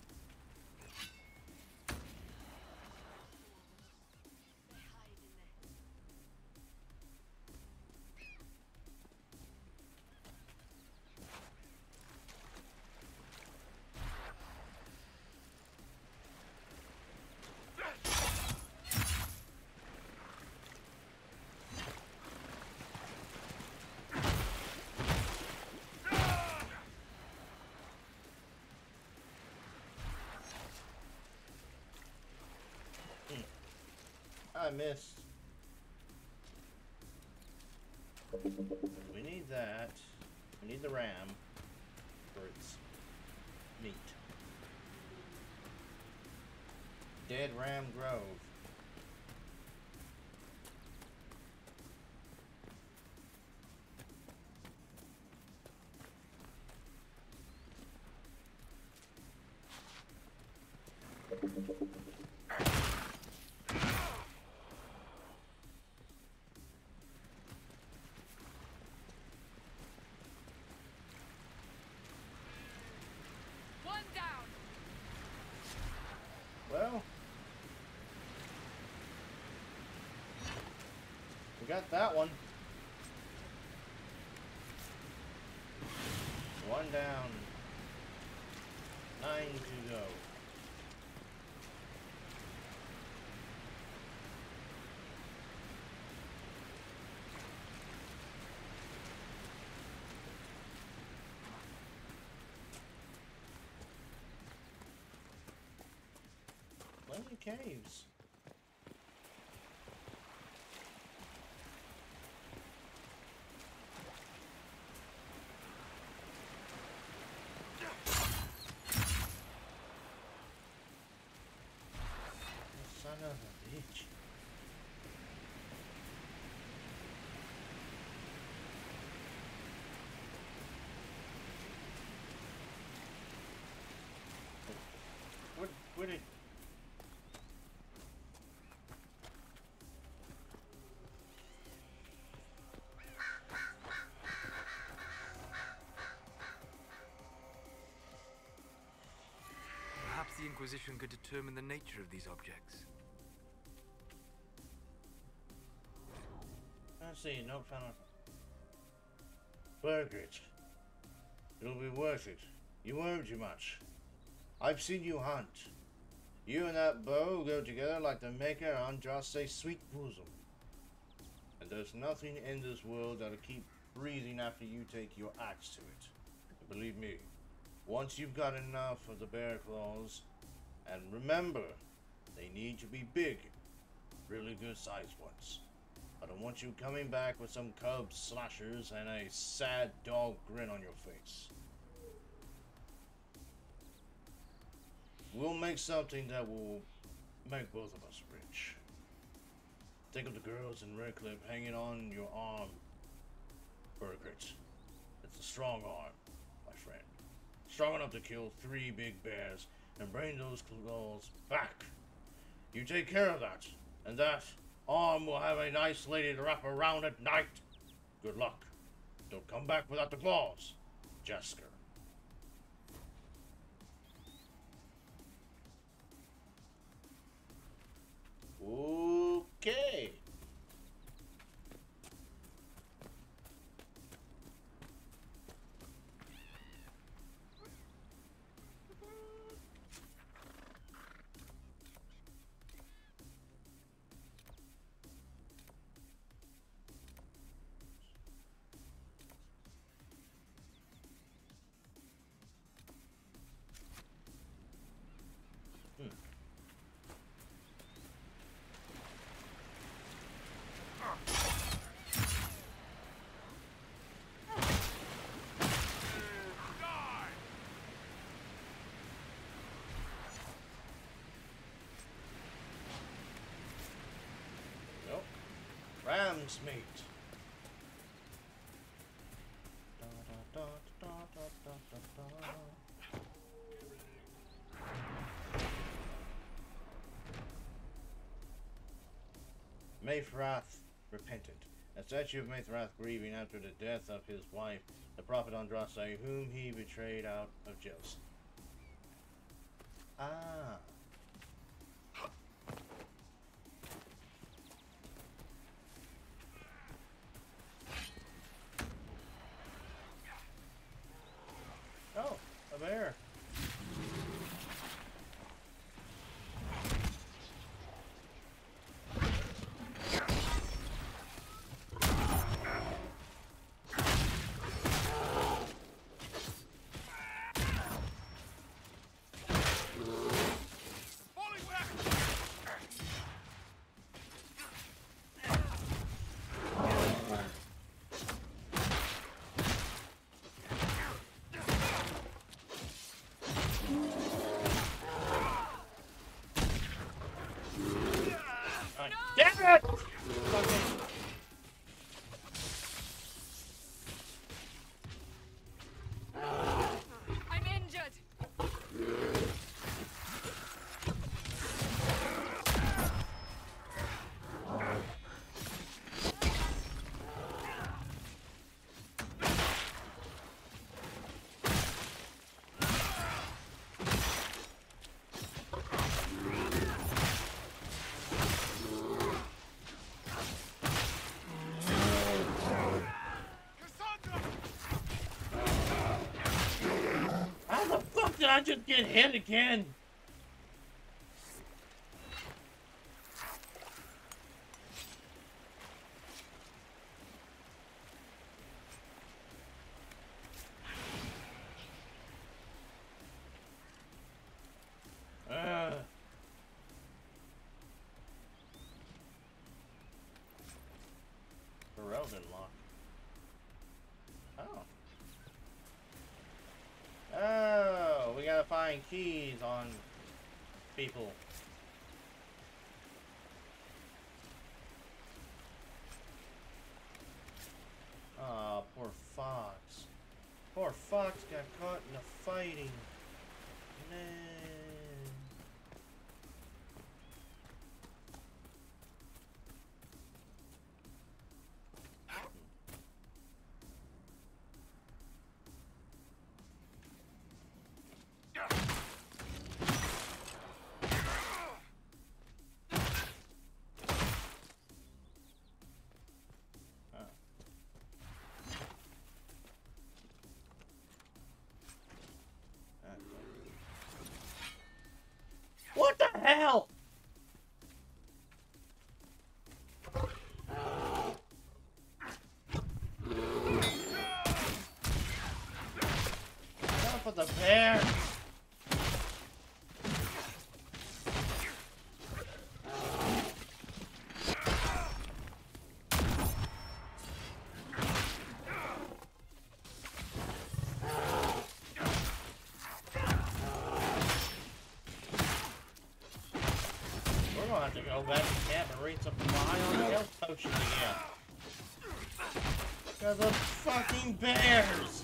I missed. We need that. We need the ram for its meat. Dead Ram Grove. One down. Well, we got that one. One down. Nine to go. Plenty of caves. Son of a bitch. What, what did... Perhaps the Inquisition could determine the nature of these objects. I see, no found. Birgit, it'll be worth it. You won't too much. I've seen you hunt. You and that bow go together like the Maker and Andraste's sweet bosom. And there's nothing in this world that'll keep breathing after you take your axe to it. And believe me, once you've got enough of the bear claws, and remember, they need to be big, really good sized ones. I don't want you coming back with some cub slashers and a sad dog grin on your face. We'll make something that will make both of us rich. Think of the girls in Redcliffe hanging on your arm, Birgit. It's a strong arm, my friend. Strong enough to kill three big bears and bring those claws back. You take care of that, and that arm will have a nice lady to wrap around at night. Good luck. Don't come back without the claws, Jasker. Okay. delicious meat. Da, da, da, da, da, da, da. Mayfrath repentant. A statue of Mayfrath grieving after the death of his wife, the prophet Andraste, whom he betrayed out of jealousy. Ah. Oh, a bear. Damn it! Okay. I'm injured. Did I just get hit again? Uh. The rail didn't lock. Oh. Oh, we gotta find keys on people. Ah, oh, poor Fox. Poor Fox got caught in the fighting. Man. What the hell? Enough of the bear. To go back to camp and read some high on health potions again. Because of fucking bears!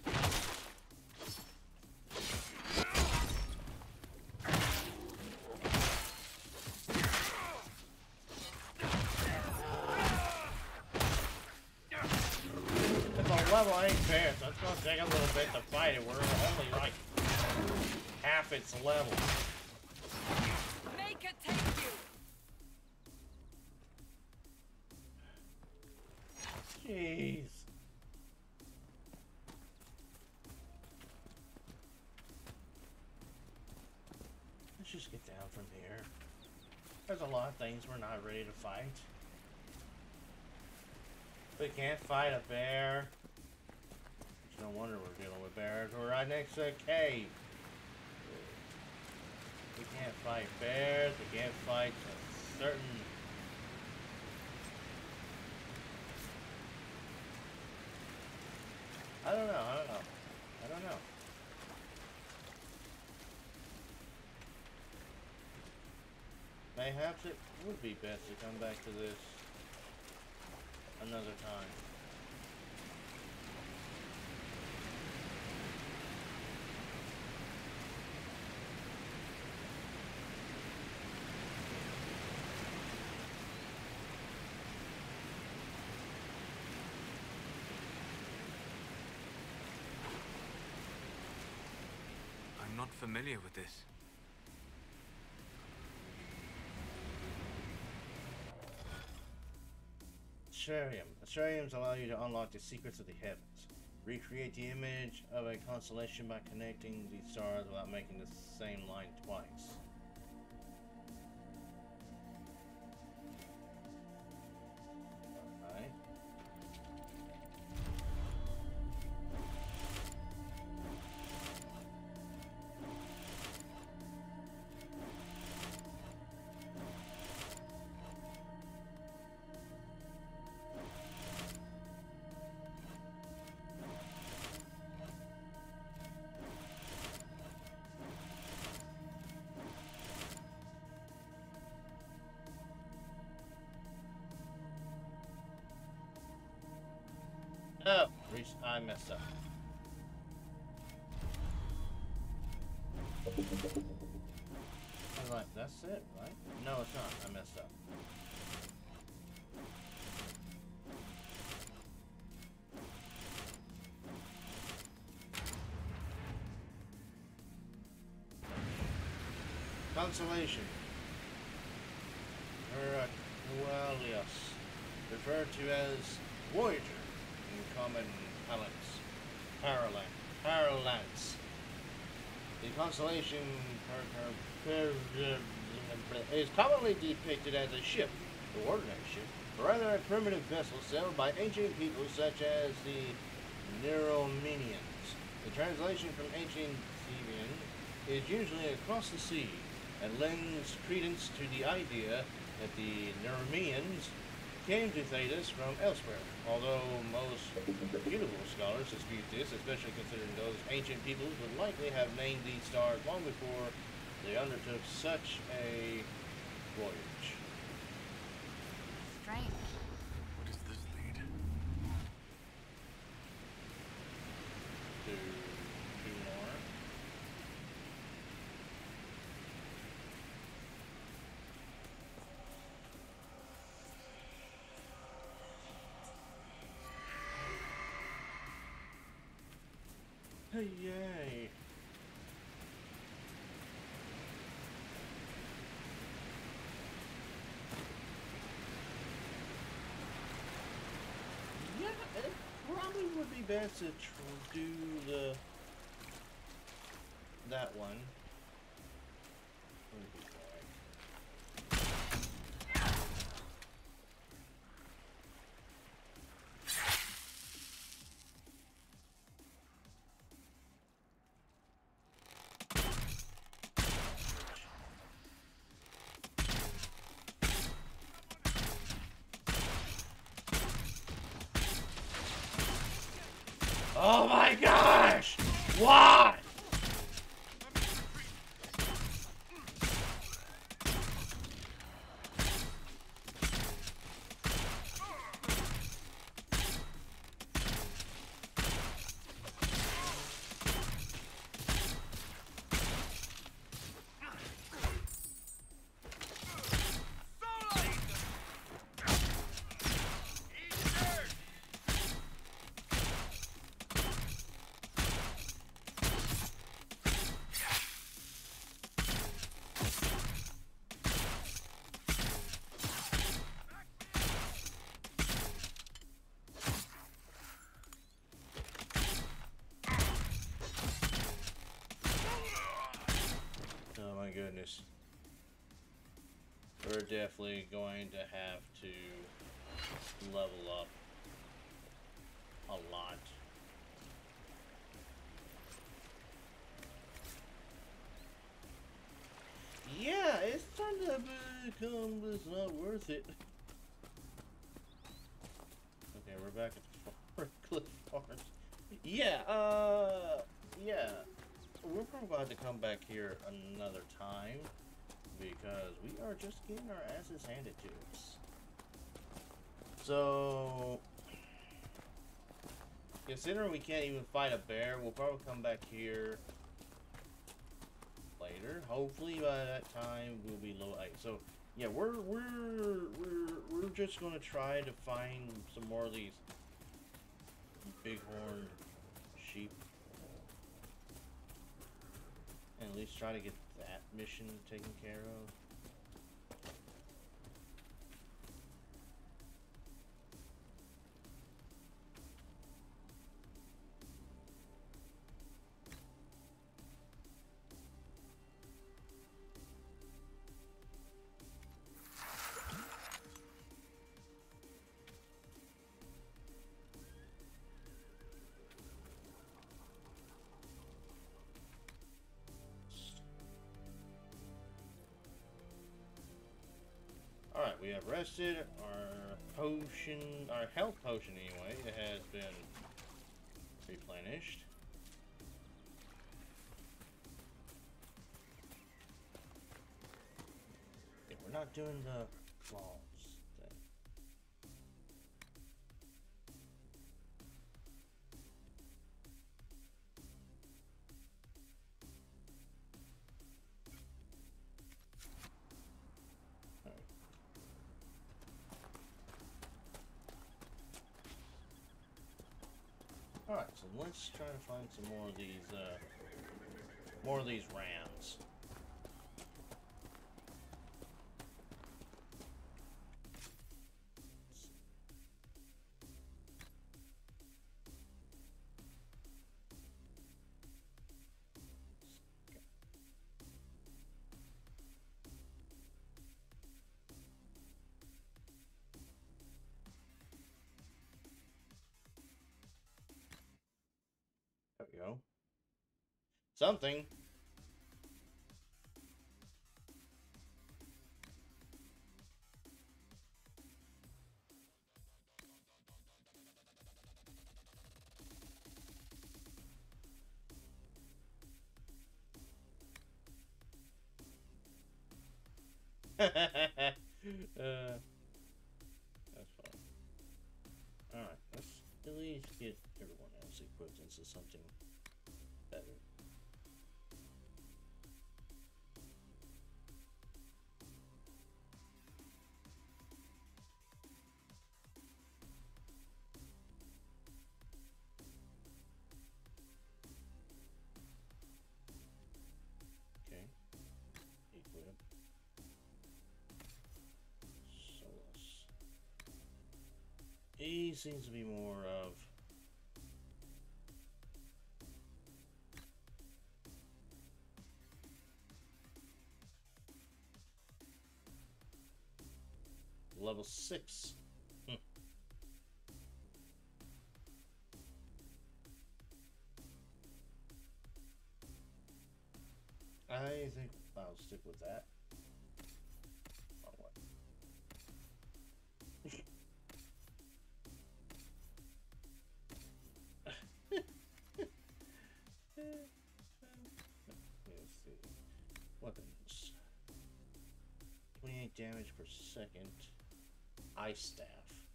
It's a level eight bear, so it's gonna take a little bit to fight it. We're only like half its level. Make it take you! Jeez. Let's just get down from here. There's a lot of things we're not ready to fight. We can't fight a bear. It's no wonder we're dealing with bears. We're right next to a cave. We can't fight bears. We can't fight a certain... I don't know, I don't know. I don't know. Mayhaps it would be best to come back to this another time. I'm not familiar with this. Astrarium. Astrariums allow you to unlock the secrets of the heavens. Recreate the image of a constellation by connecting the stars without making the same line twice. Alright. Oh, reach, I messed up. I was like, that's it, right? No, it's not. I messed up. Consolation. Heraclius, referred to as Voyager. Common parlance, parallel, parlance. The constellation is commonly depicted as a ship, an ordinary ship, or rather a primitive vessel sailed by ancient peoples such as the Nerominians. The translation from ancient Theban is usually across the sea and lends credence to the idea that the Nerominians came to Thetis from elsewhere, although most reputable scholars dispute this, especially considering those ancient peoples would likely have named these stars long before they undertook such a voyage. Strange. What does this lead? To two more. Hey, yay. Yeah, it probably would be best to tr do the that one. Would be right. Oh my gosh! Why? Oh my goodness. We're definitely going to have to level up a lot. Yeah, it's starting to become it's not worth it. Okay, we're back at Cliff Farms. Yeah, uh, yeah. We're probably going to have to come back here another time because we are just getting our asses handed to us. So, considering we can't even fight a bear, we'll probably come back here later. Hopefully by that time we'll be low eight. So yeah, we're we're we're we're just gonna try to find some more of these bighorn sheep, and at least try to get that mission taken care of. Alright, we have rested. Our potion, our health potion anyway, it has been replenished. Yeah, we're not doing the claws thing. Alright, so let's try to find some more of these, uh, more of these rams. There we go. Something. uh, that's fine. Alright, let's at least get everyone else equipped into something better. Okay. Equip. Solus. He seems to be more of level six. Hmm. I think I'll stick with that. Oh, what? Let's see. Weapons. twenty-eight damage per second. Ice staff.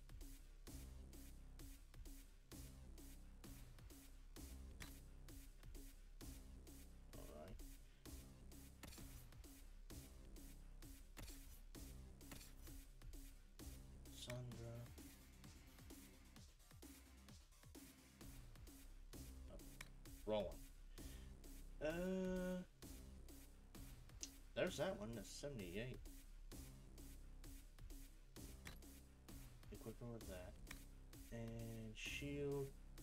Alright. Sandra. Oh, rolling. Uh, there's that one. That's seventy-eight. Equip her with that. And shield.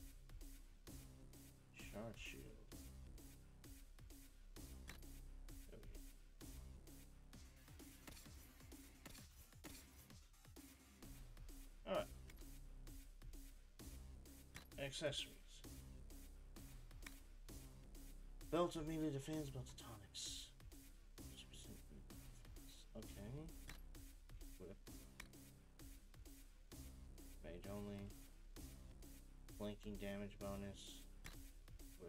Shard shield. There we go. Alright. Accessories. Belt of melee defense, belt of tonics. Okay. Whip. Mage only. Flanking damage bonus. Whip.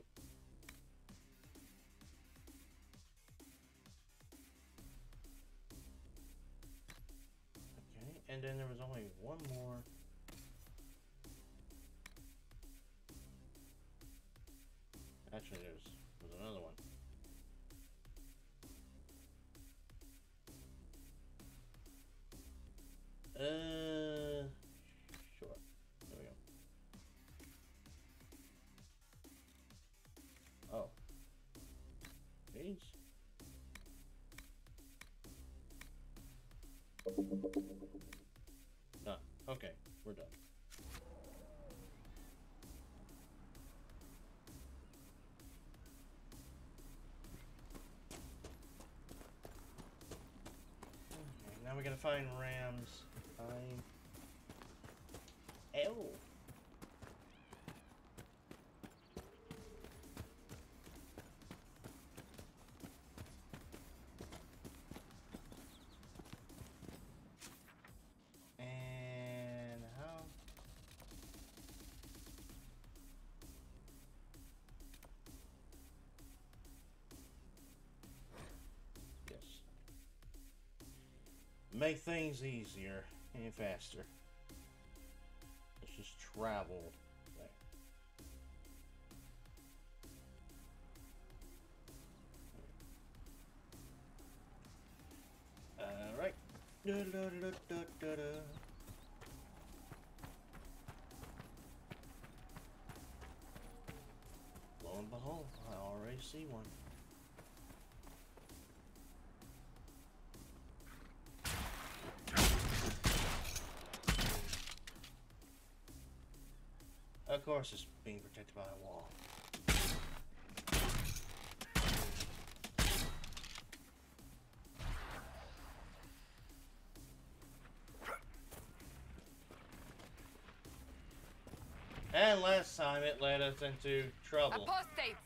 Okay, and then there was only one more actually, there's, there's another one. Uh, sure. There we go. Oh. Jeez. No. Okay, we're done. Okay, now we gotta find Rams. Find. L. And how? Yes. Make things easier and faster. Let's just travel there. Alright. Da, da, da, da, da, da, da. Lo and behold, I already see one. Of course, it's being protected by a wall. And last time it led us into trouble. Apostates!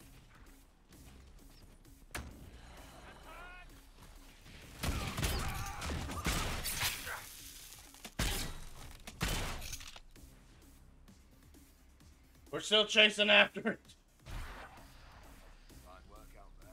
We're still chasing after it. Fine work out there.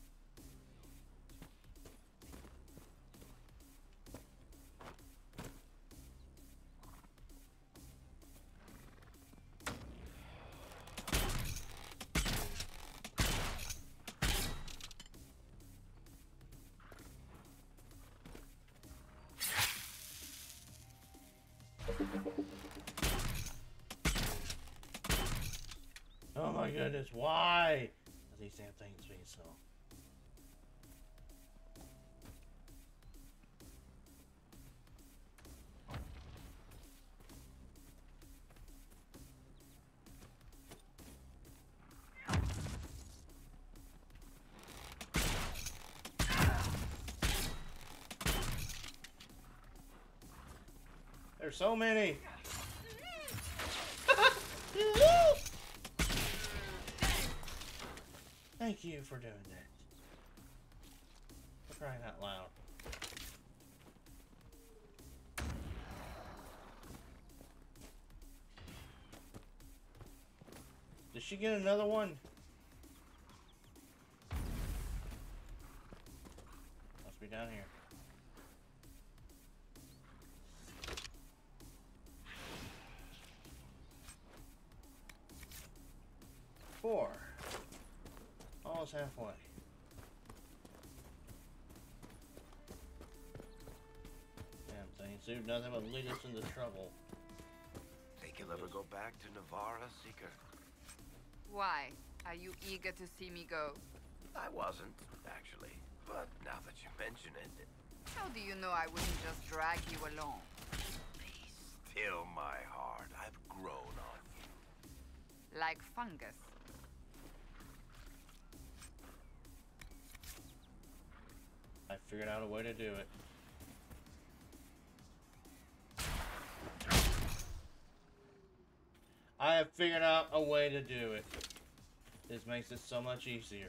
Oh my goodness, why are these damn things being so? There's so many. Thank you for doing that. For crying out loud. Did she get another one? Must be down here. Four. Almost halfway. Damn thing, dude, nothing but lead us into trouble. Think you'll ever go back to Navarra, Seeker? Why? Are you eager to see me go? I wasn't, actually. But now that you mention it... How do you know I wouldn't just drag you along? Be still, my heart. I've grown on you. Like fungus. I figured out a way to do it. I have figured out a way to do it. This makes it so much easier.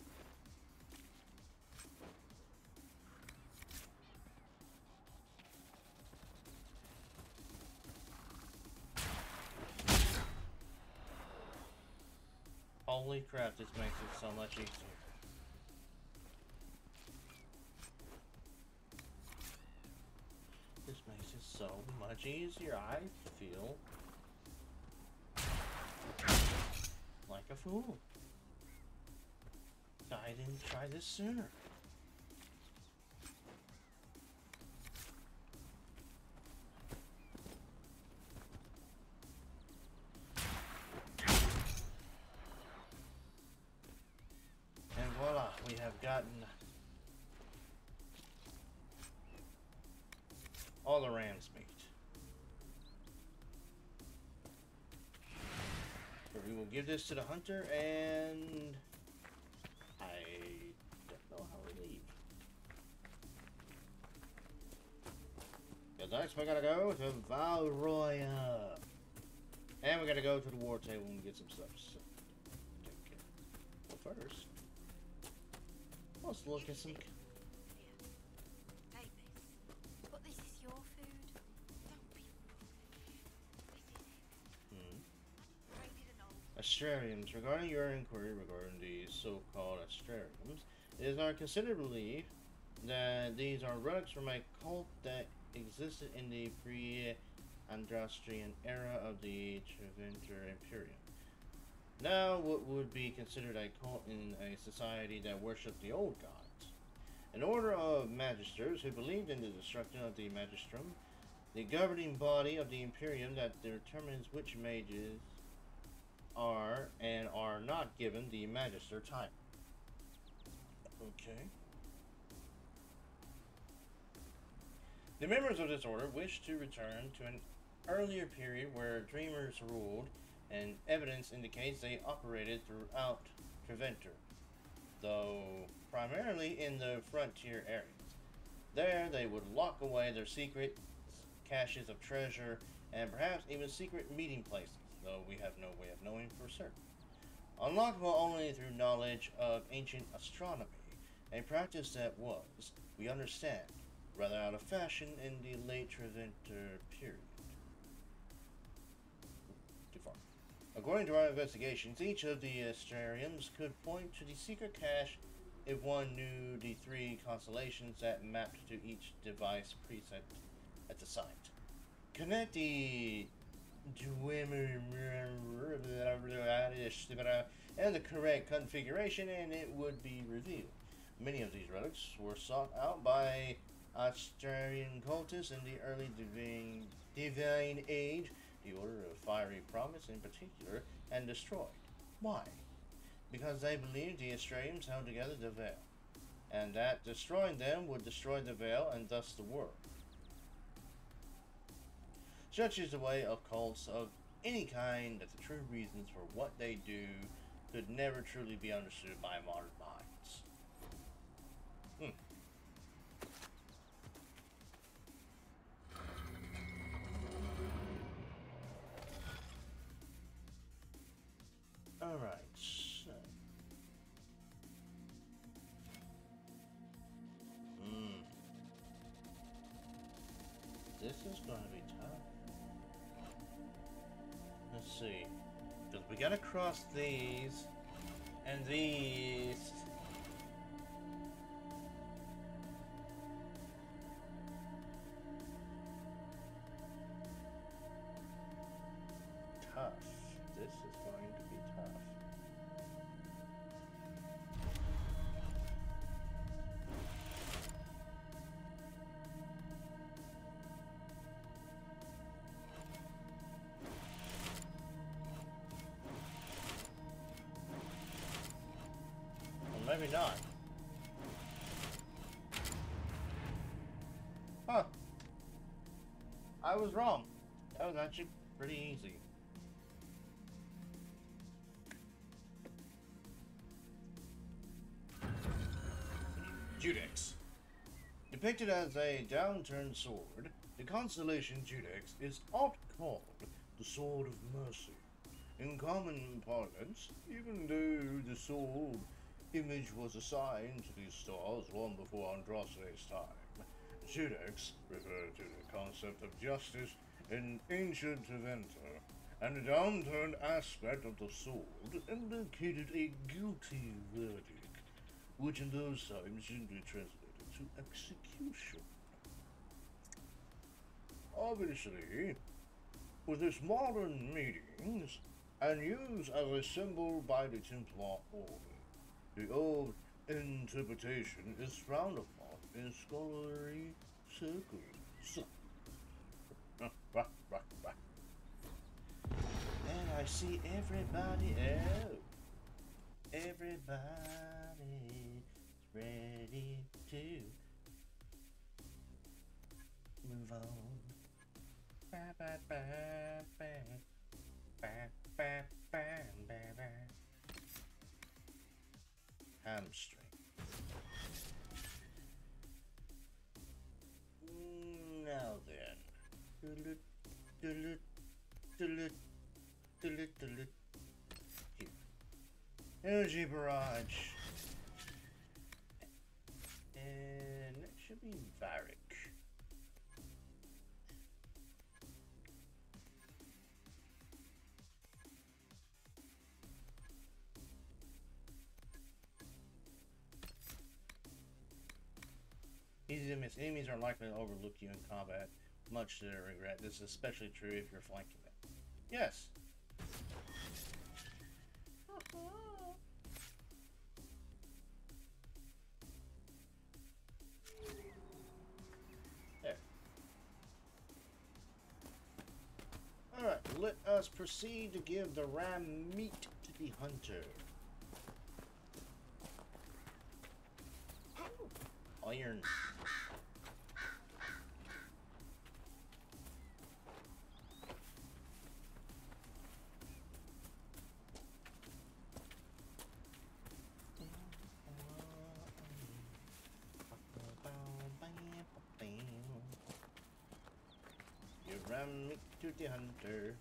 Holy crap, this makes it so much easier. This makes it so much easier. I feel like a fool. I didn't try this sooner. And voila, we have gotten all the ram's meat. So we will give this to the hunter, and I don't know how we leave. Because next we gotta go to Val Roya. And we gotta go to the war table and get some stuff. So, take care. Well, first, let's look at some. Take this. But this is your food. Don't be. Hmm. Raided and old. Astrariums. Regarding your inquiry regarding these so-called Astrariums, it is our considered belief that these are relics from a cult that existed in the pre-Andrastrian era of the Treventer Imperium. Now, what would be considered a cult in a society that worshipped the old gods. An order of magisters who believed in the destruction of the magistrum, the governing body of the Imperium that determines which mages are and are not given the magister title. Okay. The members of this order wish to return to an earlier period where dreamers ruled, and evidence indicates they operated throughout Treventer, though primarily in the frontier areas. There they would lock away their secret caches of treasure and perhaps even secret meeting places, though we have no way of knowing for certain. Unlockable only through knowledge of ancient astronomy, a practice that was, we understand, rather out of fashion in the late Treventer period. Too far. According to our investigations, each of the Astrariums could point to the secret cache if one knew the three constellations that mapped to each device preset at the site. Connect the and the correct configuration and it would be revealed. Many of these relics were sought out by Astrarian cultists in the early divine, divine age, the Order of Fiery Promise in particular, and destroyed. Why? Because they believed the Astrarians held together the veil, and that destroying them would destroy the veil and thus the world. Such is the way of cults of any kind that the true reasons for what they do could never truly be understood by modern minds. Hmm. Alright, so. Hmm. This is gonna be tough. Let's see. Because we gotta cross these and these. Tough. This is going to be tough. Well, maybe not. Huh. I was wrong. That was actually pretty easy. Judex. Depicted as a downturned sword, the constellation Judex is oft called the Sword of Mercy. In common parlance, even though the sword image was assigned to these stars long before Andraste's time, Judex referred to the concept of justice in ancient Treventer, and the downturned aspect of the sword indicated a guilty verdict, which in those times simply translated to execution. Obviously, with its modern meanings, and used as a symbol by the Templar Order, the old interpretation is frowned upon in scholarly circles. And I see everybody out. Everybody's ready to move on. Ba, ba, ba, ba. Ba, ba, ba, ba, ba. Hamstring. Now then. Dulu, dulu, dulu, dulu, dulu. Here. Energy barrage. And that should be Varric. Easy to miss. Enemies are likely to overlook you in combat, much to their regret. This is especially true if you're flanking them. Yes. There. Alright, let us proceed to give the ram meat to the hunter. Iron. You ram me to the hunter.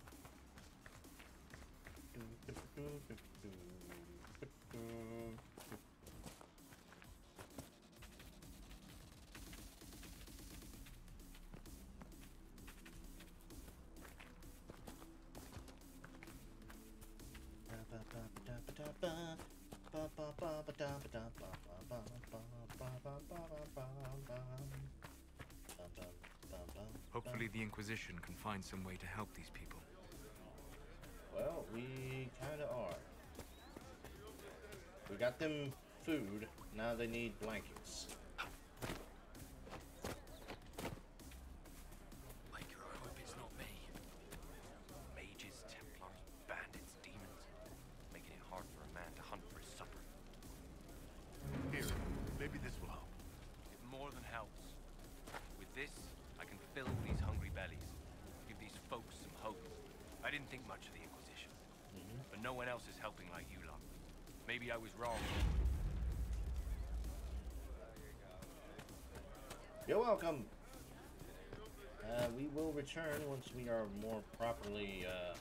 Hopefully the Inquisition can find some way to help these people. Well, we kinda are. We got them food, now they need blankets. Like, I hope it's not me. Mages, Templars, bandits, demons. Making it hard for a man to hunt for his supper. Here, maybe this will help. It more than helps. With this, I can fill these hungry bellies. Give these folks some hope. I didn't think much of the Inquisition. Mm-hmm. But no one else is helping like you lot. Maybe I was wrong. You're welcome. Uh, we will return once we are more properly, uh...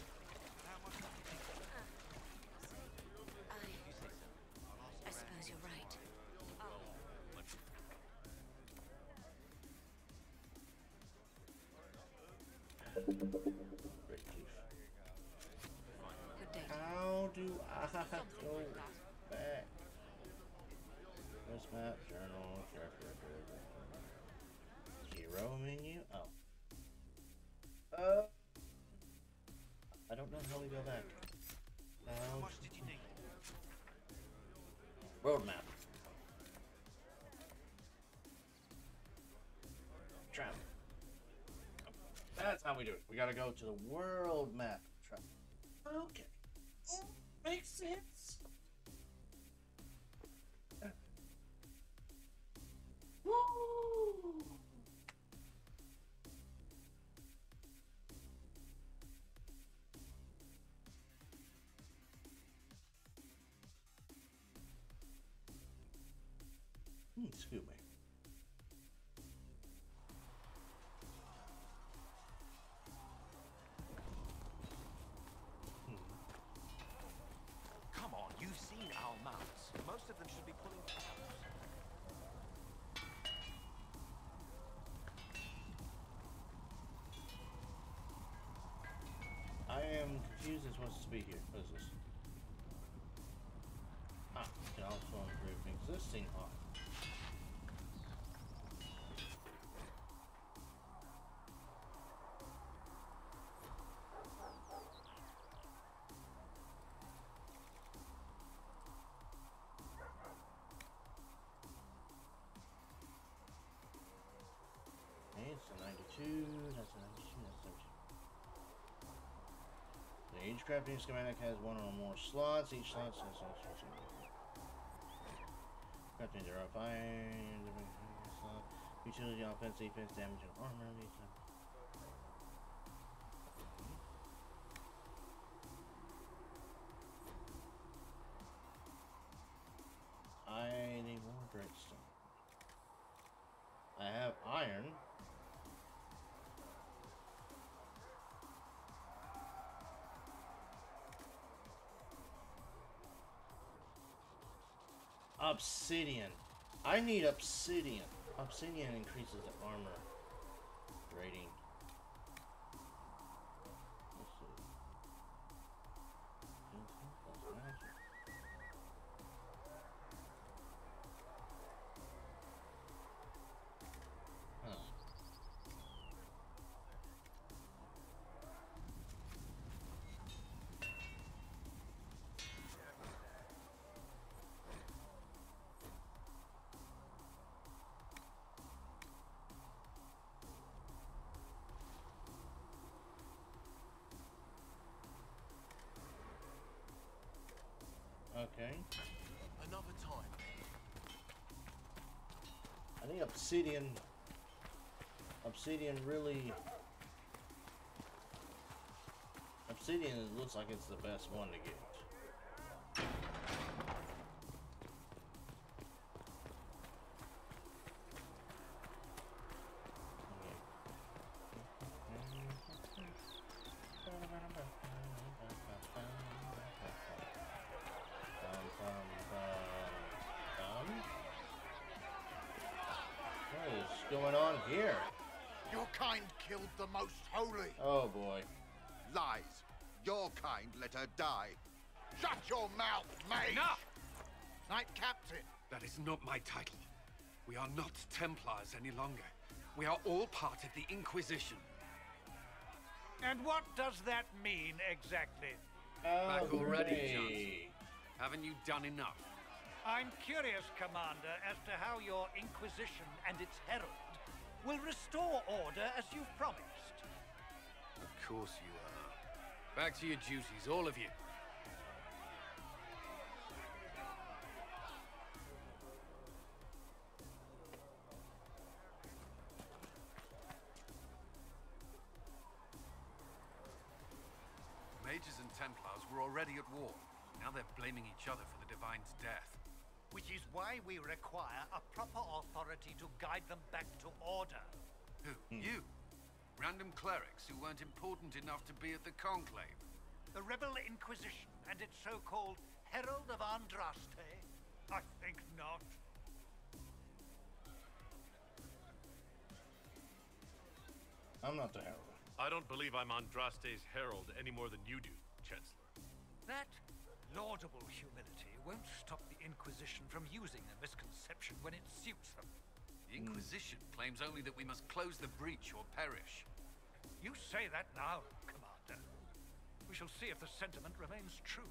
I suppose you're right. How do I go back? This map, journal, character, zero menu. Oh. Uh. I don't know how we go back. How much did you need? Road map. Travel. That's how we do it. We gotta go to the world map. Travel. Okay. Makes sense. Woo! Hmm, excuse me. Come on, you've seen our mounts. Most of them should be pulling cows. I am confused as what's to be here. What is this? Ah, you can also improve existing arm. That's a ninety-two. That's a ninety-two. That's a ninety-two. Each crafting schematic has one or more slots. Each slot has some crafting zero five. Slot. Utility, offense, defense, damage, and armor. I need more Dreadstone. I have iron. Obsidian. I need obsidian. Obsidian increases the armor rating. Let's see. Plus magic. Huh. Okay. Another time. I think obsidian. Obsidian really. Obsidian looks like it's the best one to get. Going on here? Your kind killed the most holy. Oh boy. Lies. Your kind let her die. Shut your mouth, mage! Enough! Knight Captain. That is not my title. We are not Templars any longer. We are all part of the Inquisition. And what does that mean exactly? Oh, Back already, great. Johnson. Haven't you done enough? I'm curious, Commander, as to how your Inquisition and its herald will restore order as you've promised. Of course you are. Back to your duties, all of you. Mages and Templars were already at war. Now they're blaming each other for the Divine's death. Which is why we require a proper authority to guide them back to order. Who? You? Random clerics who weren't important enough to be at the Conclave? The Rebel Inquisition and its so-called Herald of Andraste? I think not. I'm not the Herald. I don't believe I'm Andraste's herald any more than you do, Chancellor. That laudable humility won't stop the Inquisition from using a misconception when it suits them. The Inquisition claims only that we must close the breach or perish. You say that now, Commander. We shall see if the sentiment remains true.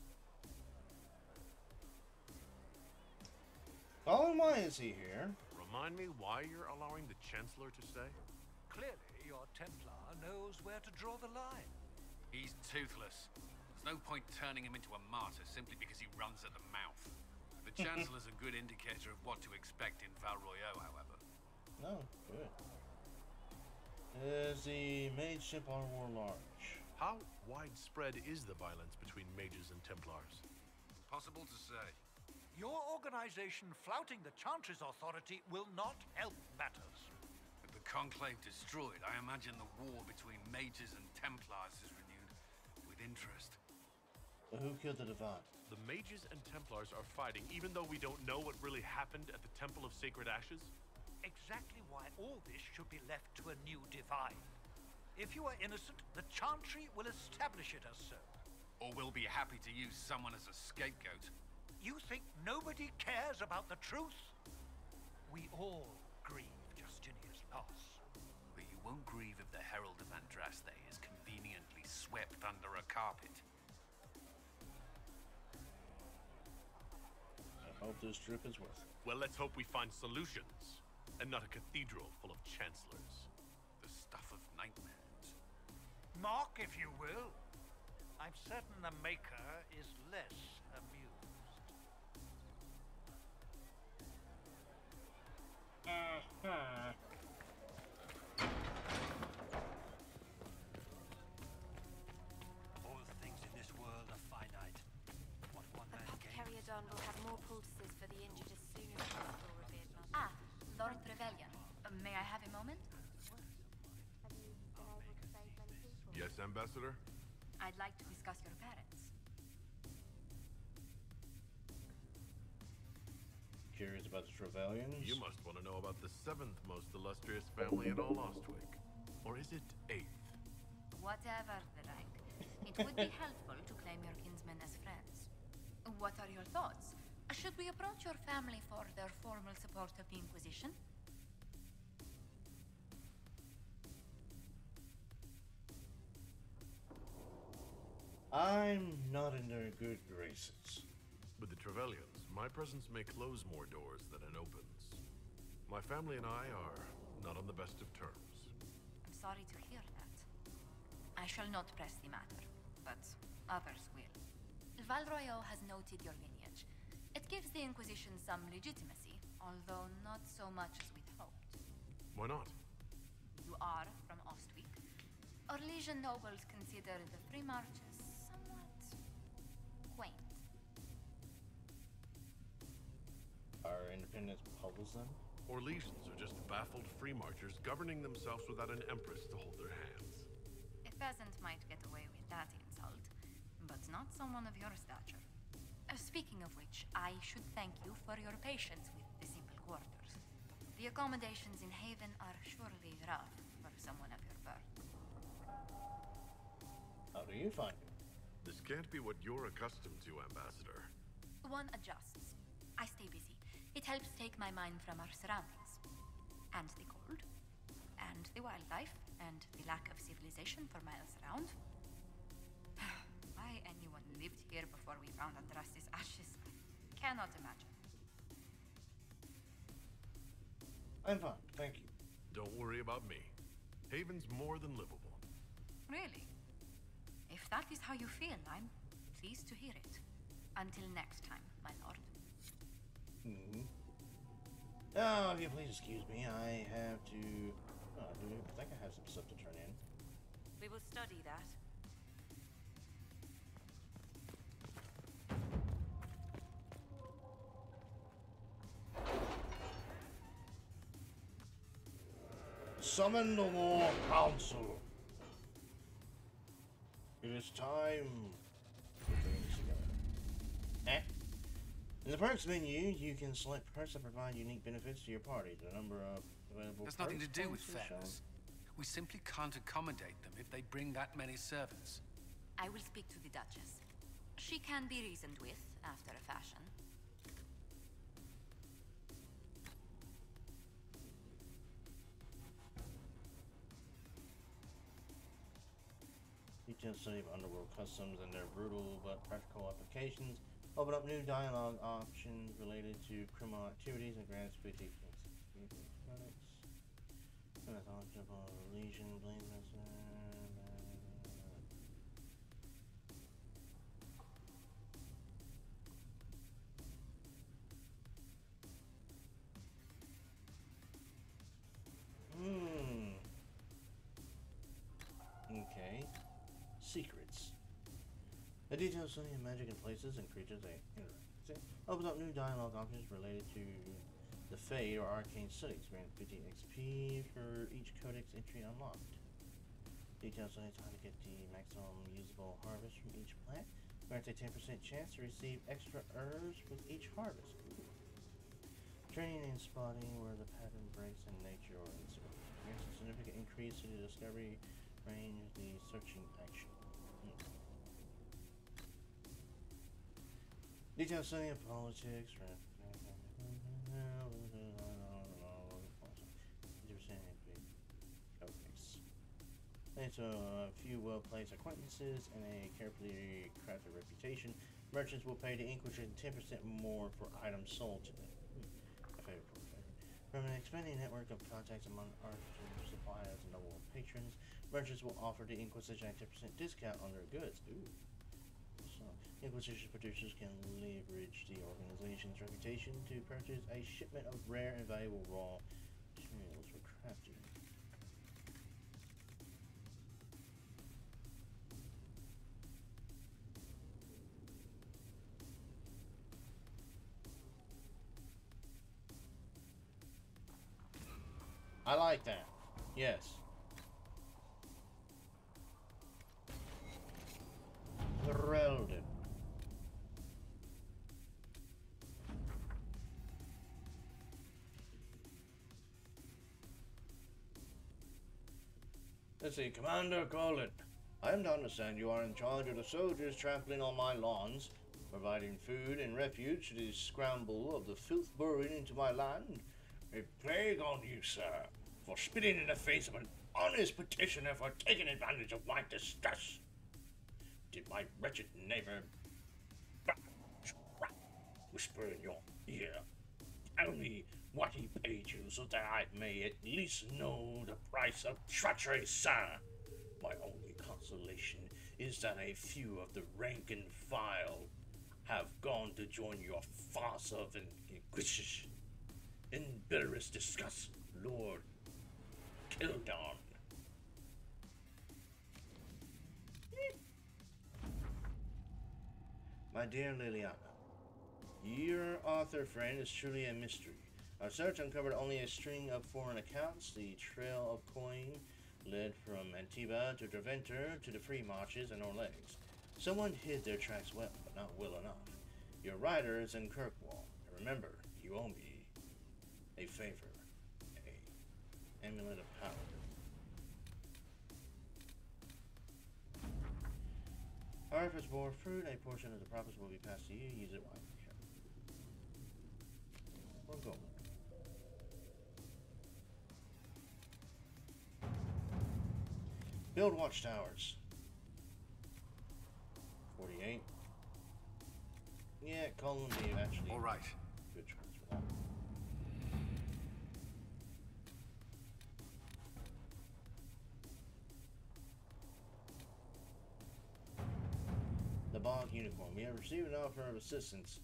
Colin, why is he here? Remind me why you're allowing the Chancellor to stay? Clearly, your Templar knows where to draw the line. He's toothless. There's no point turning him into a martyr simply because he runs at the mouth. The Chancellor's a good indicator of what to expect in Val Royeaux, however. No, good. Is the Mage Templar War large? How widespread is the violence between mages and Templars? Impossible to say. Your organization flouting the Chantry's authority will not help matters. With the Conclave destroyed, I imagine the war between mages and Templars is renewed with interest. But who killed the Divine? The mages and Templars are fighting even though we don't know what really happened at the Temple of Sacred Ashes? Exactly why all this should be left to a new Divine. If you are innocent, the Chantry will establish it as so. Or we'll be happy to use someone as a scapegoat. You think nobody cares about the truth? We all grieve Justinian's loss. But you won't grieve if the Herald of Andraste is conveniently swept under a carpet. I hope this trip is worth it. Well, let's hope we find solutions, and not a cathedral full of chancellors. Mock, if you will. I'm certain the Maker is less amused. Uh-huh. All things in this world are finite. What one man gains. Periodon will have more poultices for the injured as soon as possible, revered mother. Ah, Lord Trevelyan. Uh, may I have a moment? Yes, Ambassador? I'd like to discuss your parents. Curious about the Trevelyan's? You must want to know about the seventh most illustrious family in all Ostwick. Or is it eighth? Whatever the rank, it would be helpful to claim your kinsmen as friends. What are your thoughts? Should we approach your family for their formal support of the Inquisition? I'm not in their good graces. With the Trevelyan's, my presence may close more doors than it opens. My family and I are not on the best of terms. I'm sorry to hear that. I shall not press the matter, but others will. Val Royeaux has noted your lineage. It gives the Inquisition some legitimacy, although not so much as we'd hoped. Why not? You are from Ostwick. Orlesian nobles consider the Free Marches somewhat quaint. Our independence puzzles them? Orlesians are just baffled free marchers governing themselves without an empress to hold their hands. A peasant might get away with that insult, but not someone of your stature. Uh, speaking of which, I should thank you for your patience with the simple quarters. The accommodations in Haven are surely rough for someone of your birth. How do you find it? This can't be what you're accustomed to, Ambassador. One adjusts. I stay busy. It helps take my mind from our surroundings. And the cold. And the wildlife. And the lack of civilization for miles around. Why anyone lived here before we found Andraste's ashes, I cannot imagine. I'm fine, thank you. Don't worry about me. Haven's more than livable. Really? If that is how you feel, I'm pleased to hear it. Until next time, my lord. Mm-hmm. Oh, if you please excuse me, I have to... Oh, I do I think I have some stuff to turn in. We will study that. Summon no more council. It is time. Eh? In the perks menu, you can select perks that provide unique benefits to your party. The number of available There's nothing to perks do with points is fairness. We simply can't accommodate them if they bring that many servants. I will speak to the Duchess. She can be reasoned with, after a fashion. Detailed study of underworld customs and their brutal but practical applications. Open up new dialogue options related to criminal activities and grants fifty credits. Legion, blameless. Hmm. Okay. Secrets. The detailed study of magic and places and creatures they interact. Opens up new dialogue options related to the Fade or Arcane Studies. Grant fifty X P for each codex entry unlocked. Detailed study how to get the maximum usable harvest from each plant. Grants a ten percent chance to receive extra herbs with each harvest. Ooh. Training and spotting where the pattern breaks in nature or in service. Grants a significant increase to the discovery range, the searching action. Hmm. Detailed study of politics. Thanks to a few well-placed acquaintances and a carefully crafted reputation, merchants will pay the Inquisition ten percent more for items sold to them. Hmm. A favorite, favorite. From an expanding network of contacts among artisans, suppliers, and noble patrons, Merchants will offer the Inquisition a ten percent discount on their goods. Ooh. So, Inquisition producers can leverage the organization's reputation to purchase a shipment of rare and valuable raw materials for crafting. I like that. Yes. Heralded. Let's see, Commander Colin. I am to understand you are in charge of the soldiers trampling on my lawns, providing food and refuge to the scramble of the filth burrowing into my land. A plague on you, sir, for spitting in the face of an honest petitioner for taking advantage of my distress. Did my wretched neighbor whisper in your ear? Tell me what he paid you so that I may at least know the price of treachery, sir. My only consolation is that a few of the rank and file have gone to join your farce of an inquisition. In bitterest disgust, Lord Kildon. My dear Liliana, your author friend is truly a mystery. Our search uncovered only a string of foreign accounts. The trail of coin led from Antiba to Derventer to the Free Marches and Orlegs. Someone hid their tracks well, but not well enough. Your writer is in Kirkwall. Remember, you owe me a favor, a amulet of power. Our efforts bore fruit. A portion of the profits will be passed to you. Use it wisely. We're going. Build watchtowers. forty-eight. Yeah, Colin Dave actually. All right. Good choice for that. The Bog Unicorn. We have received an offer of assistance.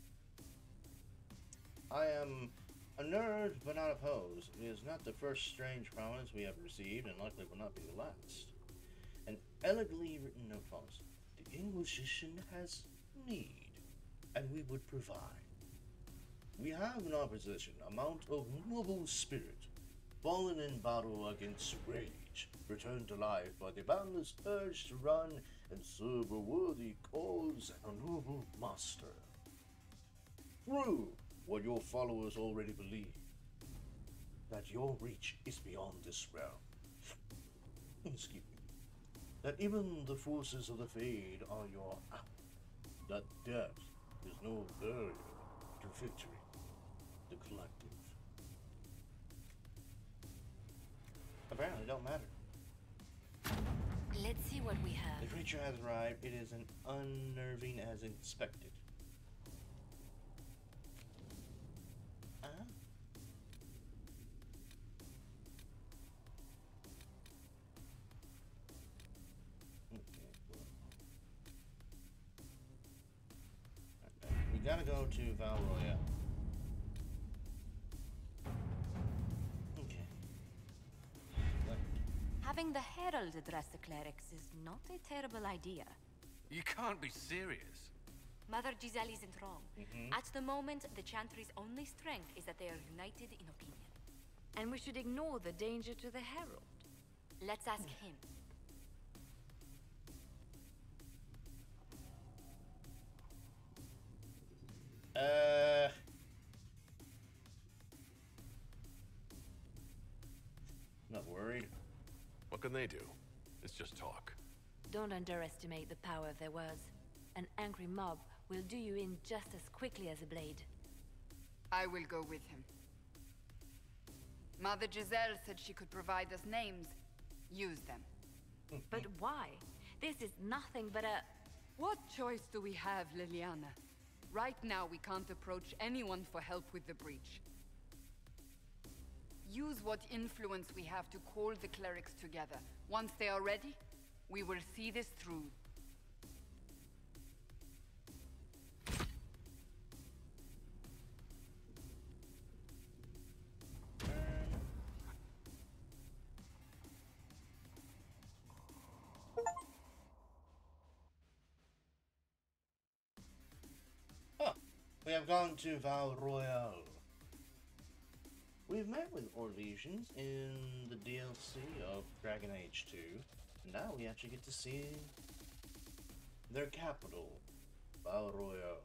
I am unnerved but not opposed. It is not the first strange promise we have received, and likely will not be the last. An elegantly written note follows. The Inquisition has need, and we would provide. We have in our possession a mount of noble spirit, fallen in battle against rage, returned to life by the boundless urge to run and serve a worthy cause and a noble master. Through what your followers already believe, that your reach is beyond this realm. Excuse me. That even the forces of the Fade are your ally. That death is no barrier to victory. The collective. Apparently, don't matter. Let's see what we have. The creature has arrived. It is as unnerving as expected. Ah. Okay. We gotta go to Val Royale. Having the Herald address the clerics is not a terrible idea. You can't be serious. Mother Giselle isn't wrong. Mhm. At the moment, the Chantry's only strength is that they are united in opinion. And we should ignore the danger to the Herald. Let's ask him. Uh... Not worried. What can they do? It's just talk. Don't underestimate the power of their words. An angry mob will do you in just as quickly as a blade. I will go with him. Mother Giselle said she could provide us names. Use them. But why? This is nothing but a... What choice do we have, Liliana? Right now, we can't approach anyone for help with the breach. use what influence we have to call the clerics together. Once they are ready, we will see this through. We have gone to Val Royale. We've met with Orlesians in the D L C of Dragon Age two. Now we actually get to see their capital, Val Royale.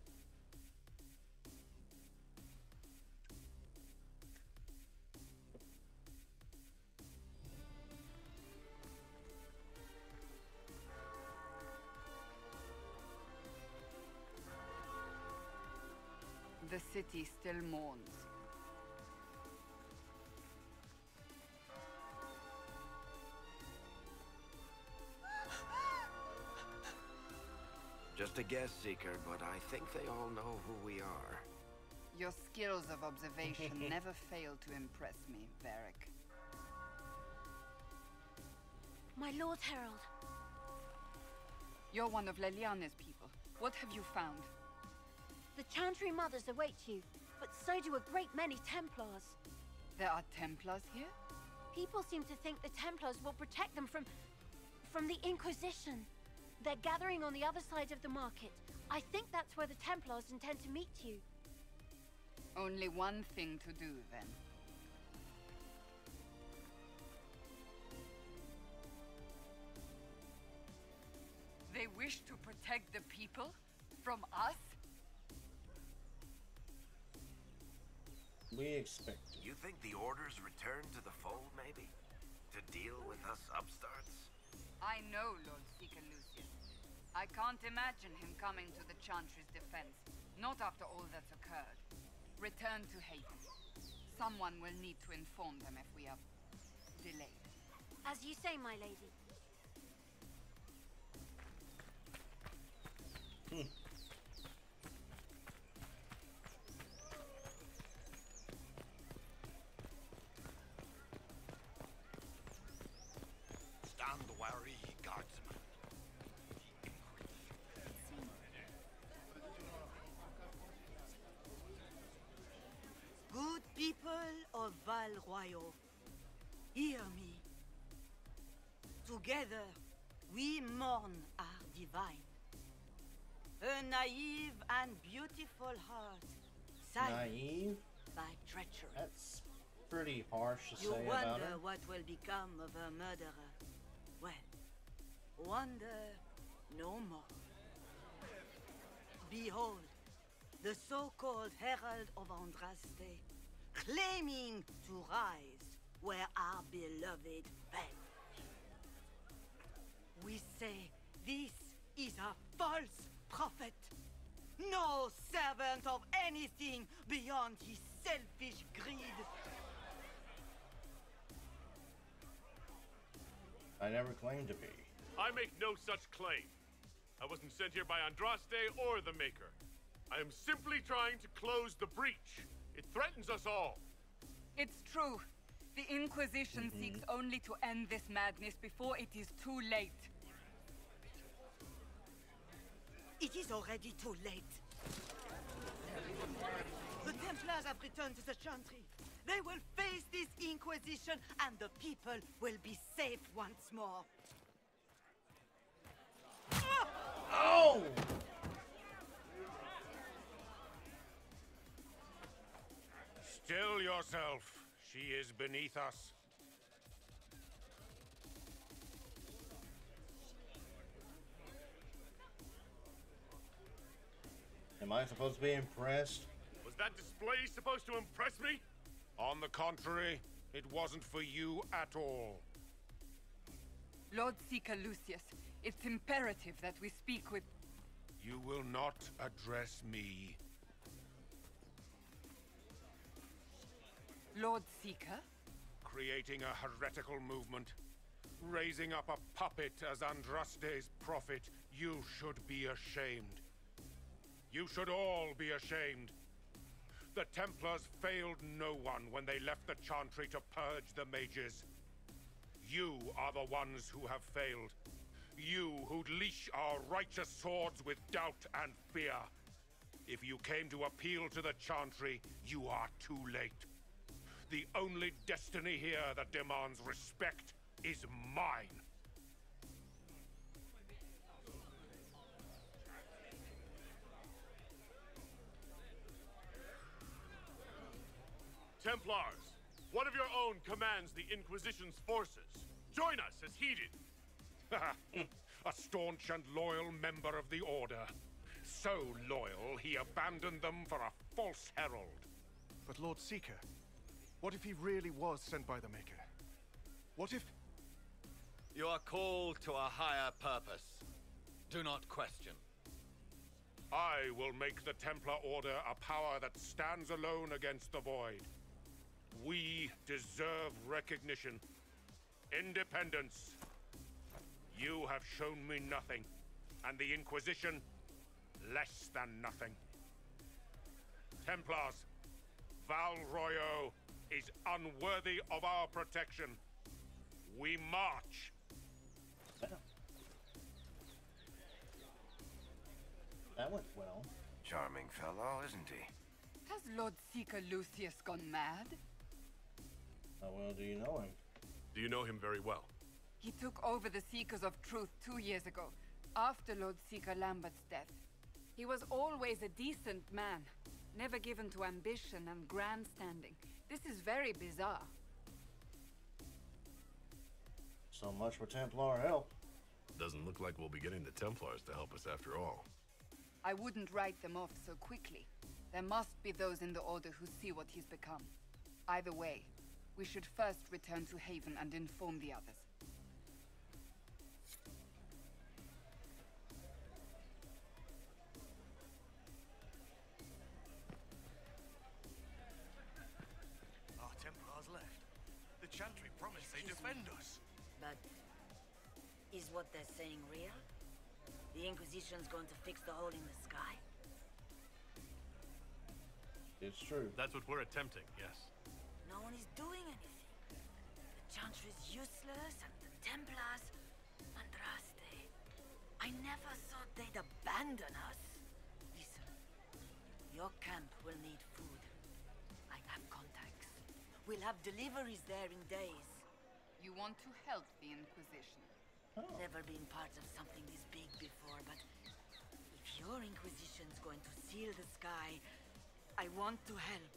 The city still mourns. Just a guess, Seeker, but I think they all know who we are. Your skills of observation never fail to impress me, Varric. My Lord Herald. You're one of Leliane's people. What have you found? The Chantry Mothers await you, but so do a great many Templars. There are Templars here? People seem to think the Templars will protect them from... from the Inquisition. They're gathering on the other side of the market. I think that's where the Templars intend to meet you. Only one thing to do, then. They wish to protect the people? From us? We expect it. You think the Order's return to the fold, maybe? To deal with us upstarts? I know Lord Seeker Lucius. I can't imagine him coming to the Chantry's defense. Not after all that's occurred. Return to Hayden. Someone will need to inform them if we are delayed. As you say, my lady. Hmm. Stand wary, guardsman. Good people of Val Royale, hear me. Together, we mourn our divine. A naive and beautiful heart, silenced Naive? by treachery. That's pretty harsh to You say about wonder her. what will become of a murderer. Well, wonder no more. Behold, the so-called Herald of Andraste, claiming to rise where our beloved fell. We say this is a false prophet, no servant of anything beyond his selfish greed. I never claimed to be. I make no such claim. I wasn't sent here by Andraste or the Maker. I am simply trying to close the breach. It threatens us all. It's true. The Inquisition Mm-hmm. seeks only to end this madness before it is too late. It is already too late. The Templars have returned to the Chantry. They will face this Inquisition, and the people will be safe once more. Oh! Still yourself. She is beneath us. Am I supposed to be impressed? Was that display supposed to impress me? On the contrary, it wasn't for you at all. Lord Seeker Lucius, it's imperative that we speak with... You will not address me. Lord Seeker? Creating a heretical movement. Raising up a puppet as Andraste's prophet. You should be ashamed. You should all be ashamed. The Templars failed no one when they left the Chantry to purge the mages. You are the ones who have failed. You who'd leash our righteous swords with doubt and fear. If you came to appeal to the Chantry, you are too late. The only destiny here that demands respect is mine. Templars, one of your own commands the Inquisition's forces. Join us as heeded. A staunch and loyal member of the Order. So loyal, he abandoned them for a false herald. But Lord Seeker, what if he really was sent by the Maker? What if... You are called to a higher purpose. Do not question. I will make the Templar Order a power that stands alone against the Void. We deserve recognition. Independence. You have shown me nothing, and the Inquisition, less than nothing. Templars, Val Royeaux is unworthy of our protection. We march. That went well. Charming fellow, isn't he? Has Lord Seeker Lucius gone mad? How well do you know him? Do you know him very well? He took over the Seekers of Truth two years ago, after Lord Seeker Lambert's death. He was always a decent man, never given to ambition and grandstanding. This is very bizarre. So much for Templar help. Doesn't look like we'll be getting the Templars to help us after all. I wouldn't write them off so quickly. There must be those in the Order who see what he's become. Either way, we should first return to Haven and inform the others. Our Templars left. The Chantry promised they'd defend us. But is what they're saying real? The Inquisition's going to fix the hole in the sky? It's true. That's what we're attempting, yes. No one is doing anything. The Chantry's useless, and the Templars... Andraste. I never thought they'd abandon us. Listen, your camp will need food. I have contacts. We'll have deliveries there in days. You want to help the Inquisition? Oh. Never been part of something this big before, but if your Inquisition's going to seal the sky, I want to help.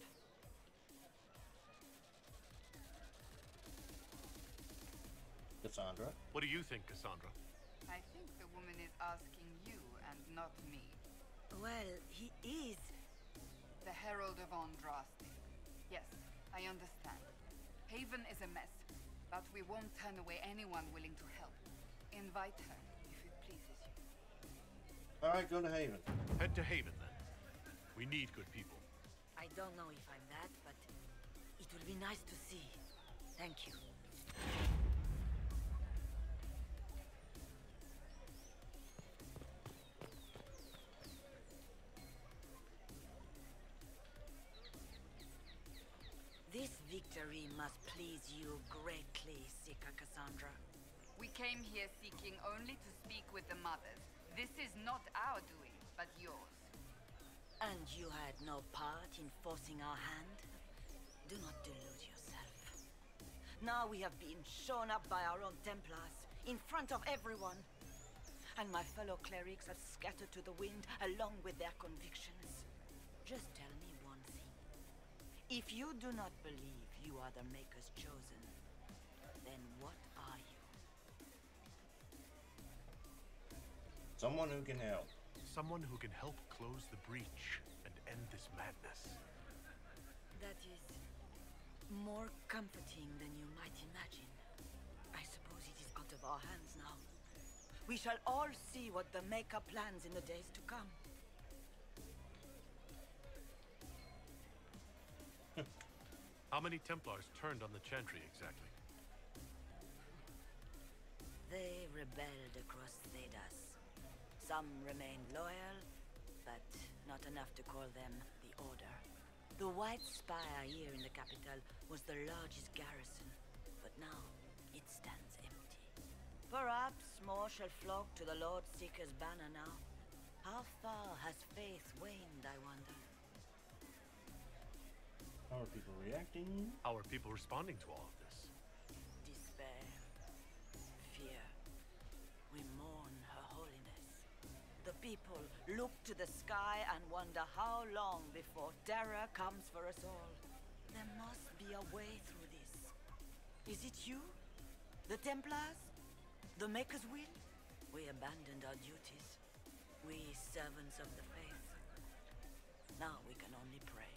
Cassandra? What do you think, Cassandra? I think the woman is asking you and not me. Well, he is. The Herald of Andraste. Yes, I understand. Haven is a mess, but we won't turn away anyone willing to help. Invite her, if it pleases you. Alright, go to Haven. Head to Haven, then. We need good people. I don't know if I'm that, but it will be nice to see. Thank you. This victory must please you greatly, Seeker Cassandra. We came here seeking only to speak with the mothers. This is not our doing, but yours. And you had no part in forcing our hand? Do not delude yourself. Now we have been shown up by our own Templars, in front of everyone. And my fellow clerics have scattered to the wind along with their convictions. Just tell me one thing. If you do not believe you are the Maker's chosen, then what are you? Someone who can help. Someone who can help close the breach and end this madness. That is more comforting than you might imagine. I suppose it is out of our hands now. We shall all see what the Maker plans in the days to come. How many Templars turned on the Chantry exactly? They rebelled across Thedas. Some remained loyal, but not enough to call them the Order. The White Spire here in the capital was the largest garrison, but now it stands empty. Perhaps more shall flock to the Lord Seeker's banner now. How far has faith waned, I wonder? How are people reacting? How are people responding to all of this? Despair. Fear. We mourn Her Holiness. The people look to the sky and wonder how long before terror comes for us all. There must be a way through this. Is it you? The Templars? The Maker's Will? We abandoned our duties. We servants of the faith. Now we can only pray.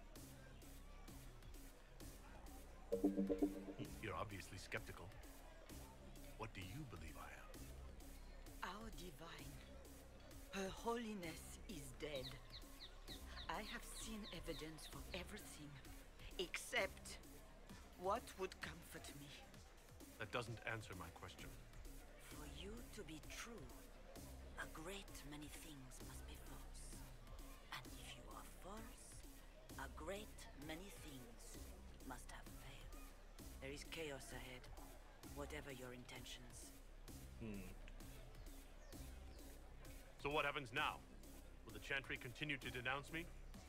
You're obviously skeptical. What do you believe I am? Our divine, Her Holiness is dead. I have seen evidence for everything, except what would comfort me. That doesn't answer my question. For you to be true, a great many things must be false. And if you are false, a great many things must have failed. There is chaos ahead, whatever your intentions. Hmm. So what happens now? Will the Chantry continue to denounce me?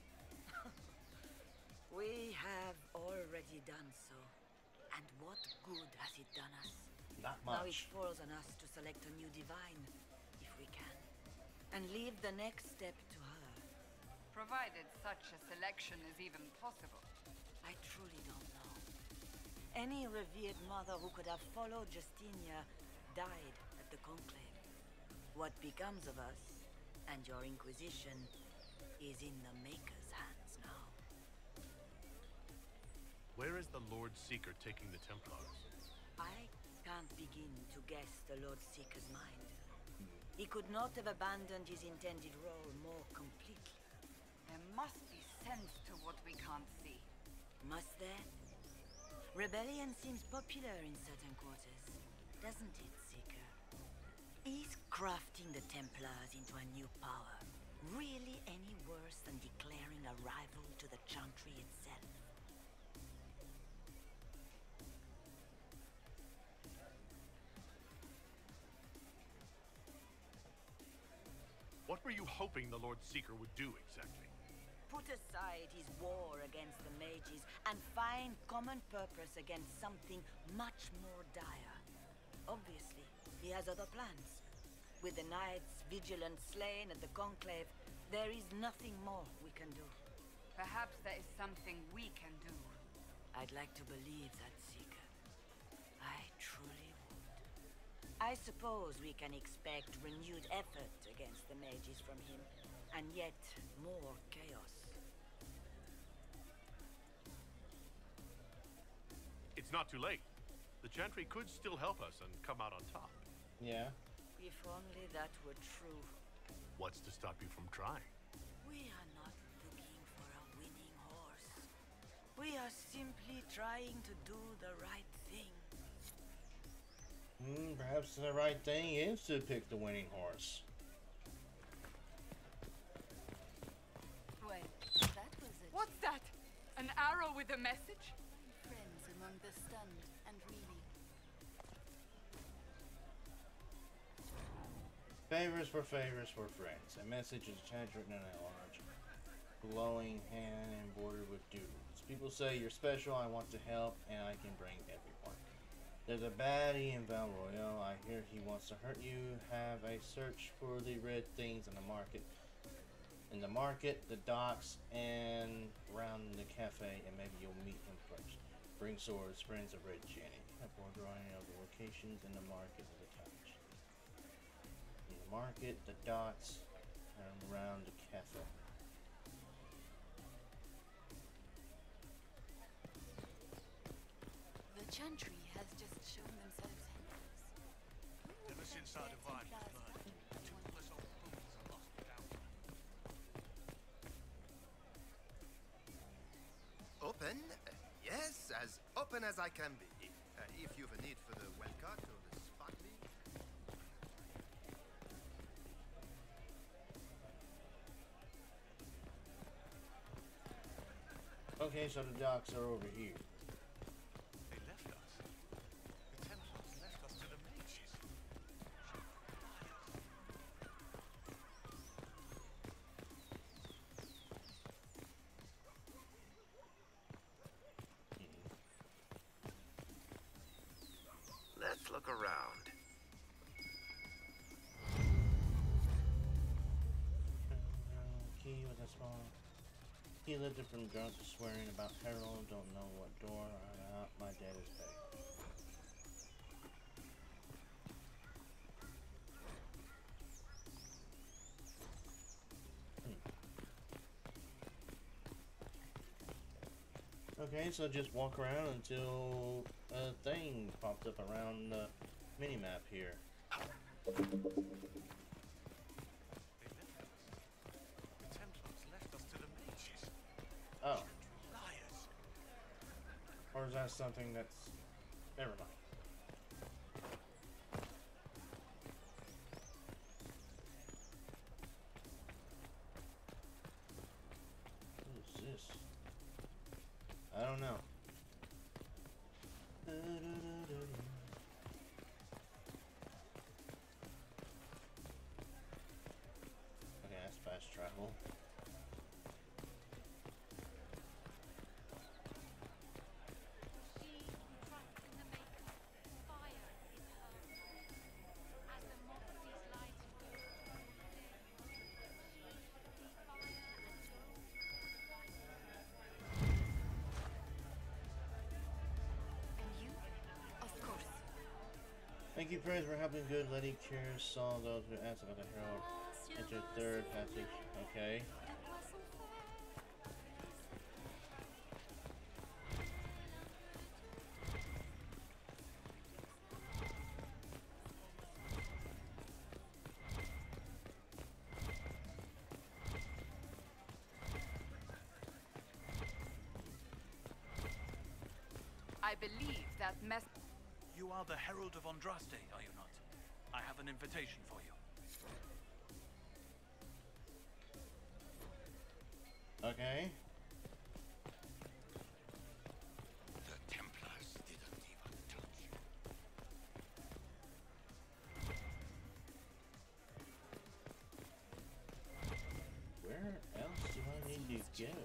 We have already done so. And what good has it done us? Not Now it much. falls on us to select a new divine, if we can. And leave the next step to her. Provided such a selection is even possible. I truly don't know. Any revered mother who could have followed Justinia died at the Conclave. What becomes of us, and your Inquisition, is in the Maker's hands now. Where is the Lord Seeker taking the Templars? I can't begin to guess the Lord Seeker's mind. He could not have abandoned his intended role more completely. There must be sense to what we can't see. Must there? Rebellion seems popular in certain quarters, doesn't it, Seeker? Is crafting the Templars into a new power really any worse than declaring a rival to the Chantry itself? What were you hoping the Lord Seeker would do exactly? Put aside his war against the mages and find common purpose against something much more dire. Obviously, he has other plans. With the knights vigilant slain at the Conclave, there is nothing more we can do. Perhaps there is something we can do. I'd like to believe that, Seeker. I truly would. I suppose we can expect renewed effort against the mages from him, and yet more chaos. It's not too late. The Chantry could still help us and come out on top. Yeah. If only that were true. What's to stop you from trying? We are not looking for a winning horse. We are simply trying to do the right thing. Hmm, perhaps the right thing is to pick the winning horse. Wait, that was it. What's that? An arrow with a message? Friends among the stunned and reeling. Favors for favors for friends. A message is attached written in a large, glowing hand embroidered with doodles. People say you're special, I want to help, and I can bring everyone. There's a baddie in Val Royeaux. I hear he wants to hurt you. Have a search for the red things in the market. In the market, the docks, and around the cafe, and maybe you'll meet him first. Bring swords, friends of Red Jenny. A board drawing of the locations in the market of the touch. In the market, the docks, and around the cafe. The Chantry has just shown themselves helpless. Ever since our divine was murdered, toothless old fools are lost without her. Open? Uh, yes, as open as I can be. Uh, if you've a need for the well-cut or the sparkling. Okay, so the docks are over here. They left us. The Templars left us to the mages. Let's look around. Key with a small. He lifted from drunk to swearing about Harold. Don't know what door. I'm out. My dad is back. Hmm. Okay, so just walk around until a thing pops up around the mini-map here. Oh. Or is that something that's... Never mind. What is this? I don't know. Okay, that's fast travel. Thank you, Praise, for helping good lady cure saw those who asked about the Herald. Enter third passage. Okay. I believe that mess. You are the Herald of Andraste, are you not? I have an invitation for you. Okay. The Templars didn't even touch you. Where else do I need to go?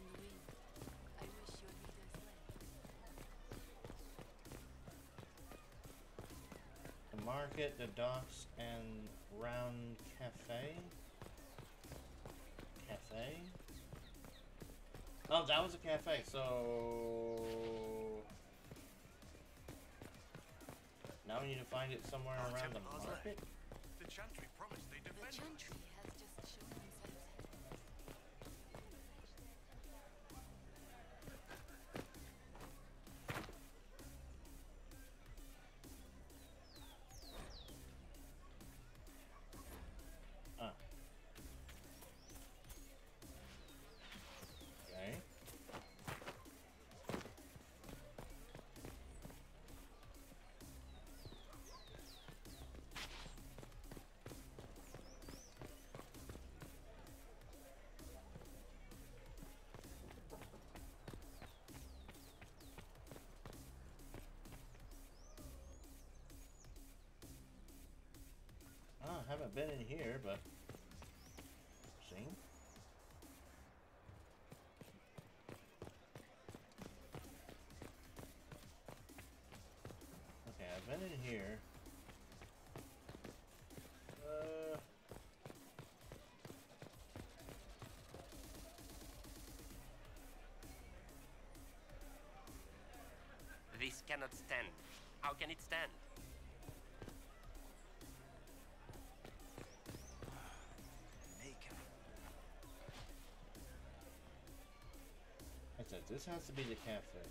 The market, the docks, and Round Cafe? Cafe? Oh, that was a cafe, so... Now we need to find it somewhere Our around the Templars market? left. The Chantry promised they defend us. The Chantry has just shown themselves. Ah. Okay. Ah, haven't been in here, but see. Okay, I've been in here. Uh. This cannot stand. How can it stand? I said this has to be the cafe.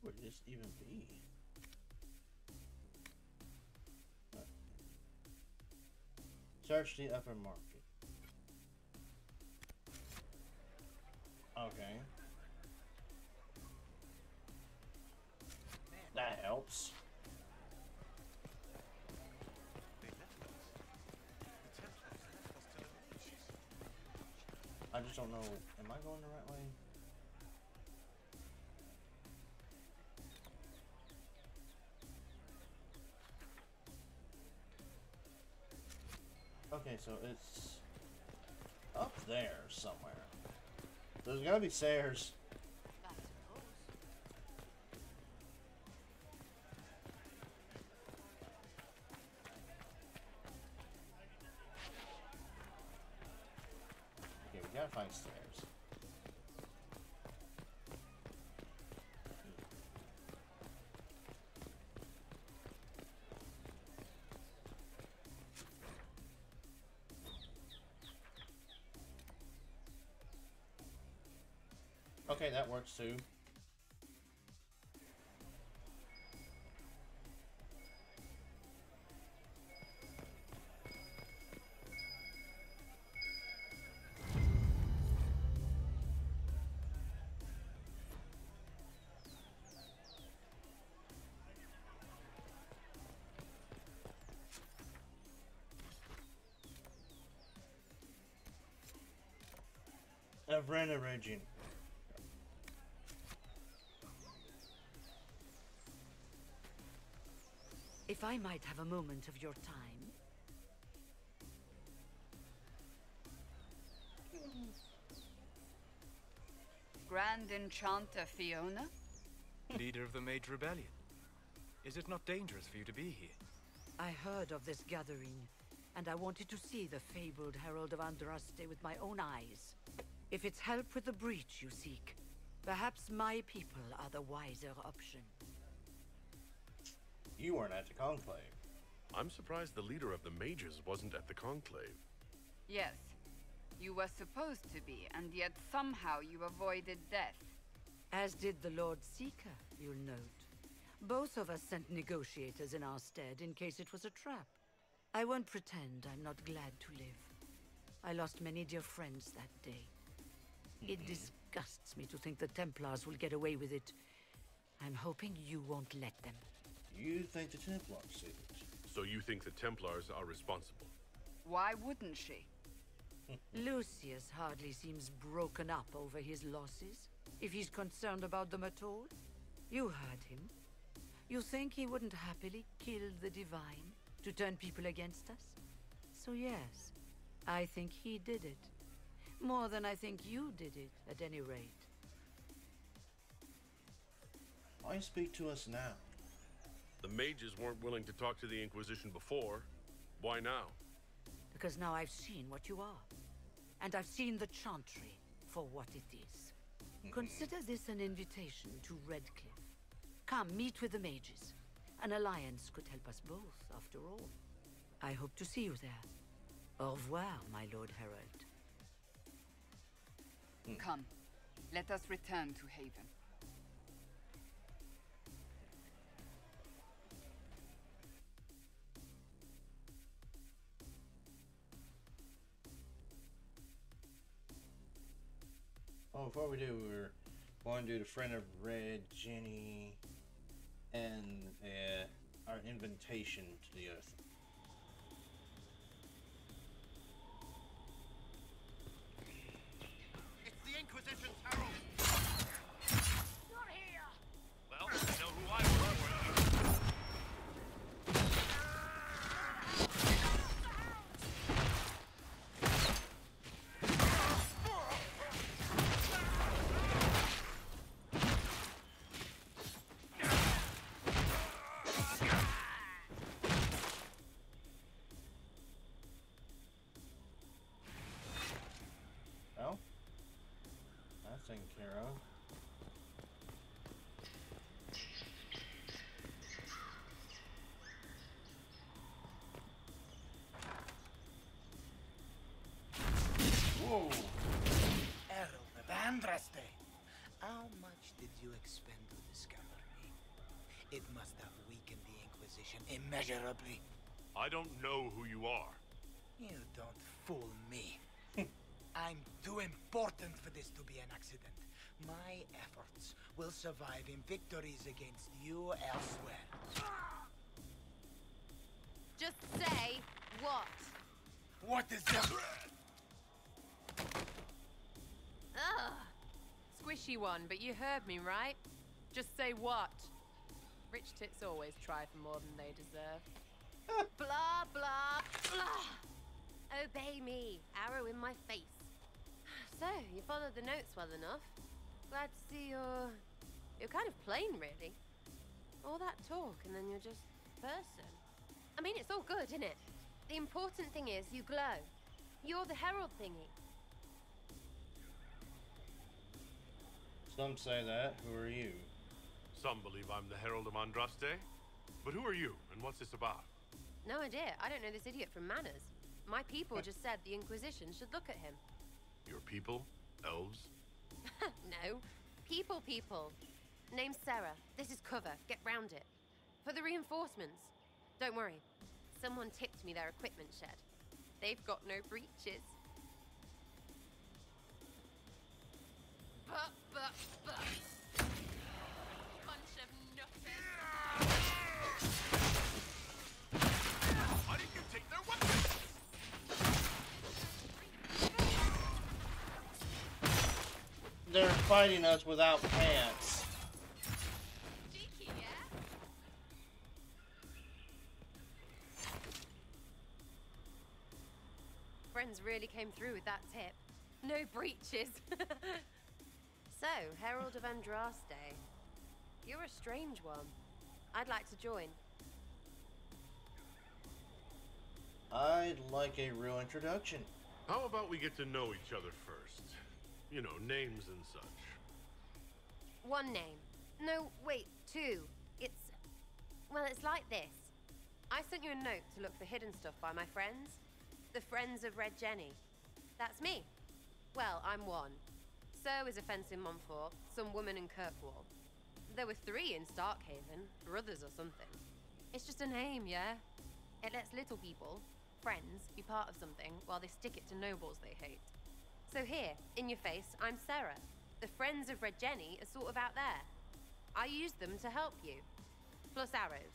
would this even be? Right. Search the upper market. Okay. That helps. I just don't know. Am I going the right way? Okay, so it's up there somewhere. There's gotta be stairs. Okay, we gotta find stairs. Okay, that works too. Avrena Regine. If I might have a moment of your time. Grand Enchanter Fiona? Leader of the Mage Rebellion. Is it not dangerous for you to be here? I heard of this gathering, and I wanted to see the fabled Herald of Andraste with my own eyes. If it's help with the breach you seek, perhaps my people are the wiser option. You weren't at the Conclave. I'm surprised the leader of the mages wasn't at the Conclave. Yes. You were supposed to be, and yet somehow you avoided death. As did the Lord Seeker, you'll note. Both of us sent negotiators in our stead in case it was a trap. I won't pretend I'm not glad to live. I lost many dear friends that day. It disgusts me to think the Templars will get away with it. I'm hoping you won't let them. You think the Templars did it? So you think the Templars are responsible? Why wouldn't she? Lucius hardly seems broken up over his losses, if he's concerned about them at all. You heard him. You think he wouldn't happily kill the Divine to turn people against us? So yes, I think he did it. More than I think you did it, at any rate. Why speak to us now? The mages weren't willing to talk to the Inquisition before. Why now? Because now I've seen what you are. And I've seen the Chantry for what it is. Consider this an invitation to Redcliffe. Come, meet with the mages. An alliance could help us both, after all. I hope to see you there. Au revoir, my Lord Herald. Come, let us return to Haven. Oh, before we do, we're going to do the friend of Red, Jenny, and uh, our invitation to the Earth. It's the Inquisition's herald! You're here! Well, you know who I work for. Well, that's taken care of. Whoa! Herald of Andraste, how much did you expend to discover me? It must have weakened the Inquisition immeasurably. I don't know who you are. You don't fool me. I'm too important for this to be an accident. My efforts will survive in victories against you elsewhere. Just say what? What is that? Ugh. Squishy one, but you heard me, right? Just say what? Rich tits always try for more than they deserve. Blah, blah, blah. Obey me. Arrow in my face. So, you followed the notes well enough. Glad to see you're... You're kind of plain, really. All that talk, and then you're just person. I mean, it's all good, isn't it? The important thing is you glow. You're the herald thingy. Some say that. Who are you? Some believe I'm the Herald of Andraste. But who are you, and what's this about? No idea. I don't know this idiot from Manners. My people just said the Inquisition should look at him. Your people? Elves? No. People, people. Name's Sarah. This is cover. Get round it. For the reinforcements. Don't worry. Someone tipped me their equipment shed. They've got no breaches. But, but, but. Bunch of nutters. Why did you take their weapons? They're fighting us without pants. Cheeky, yeah? Friends really came through with that tip. No breaches. So, Herald of Andraste. You're a strange one. I'd like to join. I'd like a real introduction. How about we get to know each other first? You know, names and such. One name. No, wait, two. It's... Well, it's like this. I sent you a note to look for hidden stuff by my friends. The Friends of Red Jenny. That's me. Well, I'm one. So is a fence in Montfort, some woman in Kirkwall. There were three in Starkhaven, brothers or something. It's just a name, yeah? It lets little people, friends, be part of something while they stick it to nobles they hate. So here, in your face, I'm Sarah. The Friends of Red Jenny are sort of out there. I use them to help you. Plus arrows.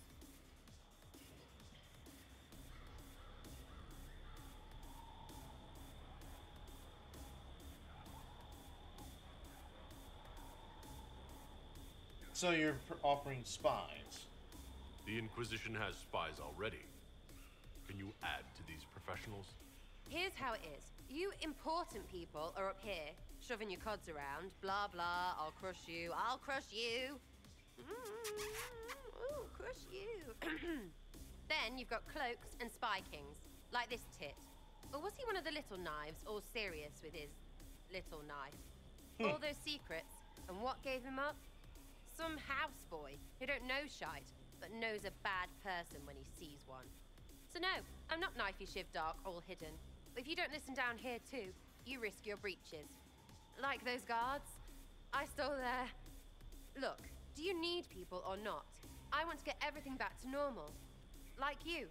So you're offering spies? The Inquisition has spies already. Can you add to these professionals? Here's how it is. You important people are up here, shoving your cods around. Blah, blah, I'll crush you, I'll crush you. Mm, ooh, crush you. Then you've got cloaks and spy kings, like this tit. Or was he one of the little knives, all serious with his little knife? All those secrets, and what gave him up? Some houseboy who don't know shite, but knows a bad person when he sees one. So no, I'm not knifey shiv dark, all hidden. But if you don't listen down here too, you risk your breeches. Like those guards, I stole their... Look, do you need people or not? I want to get everything back to normal. Like you.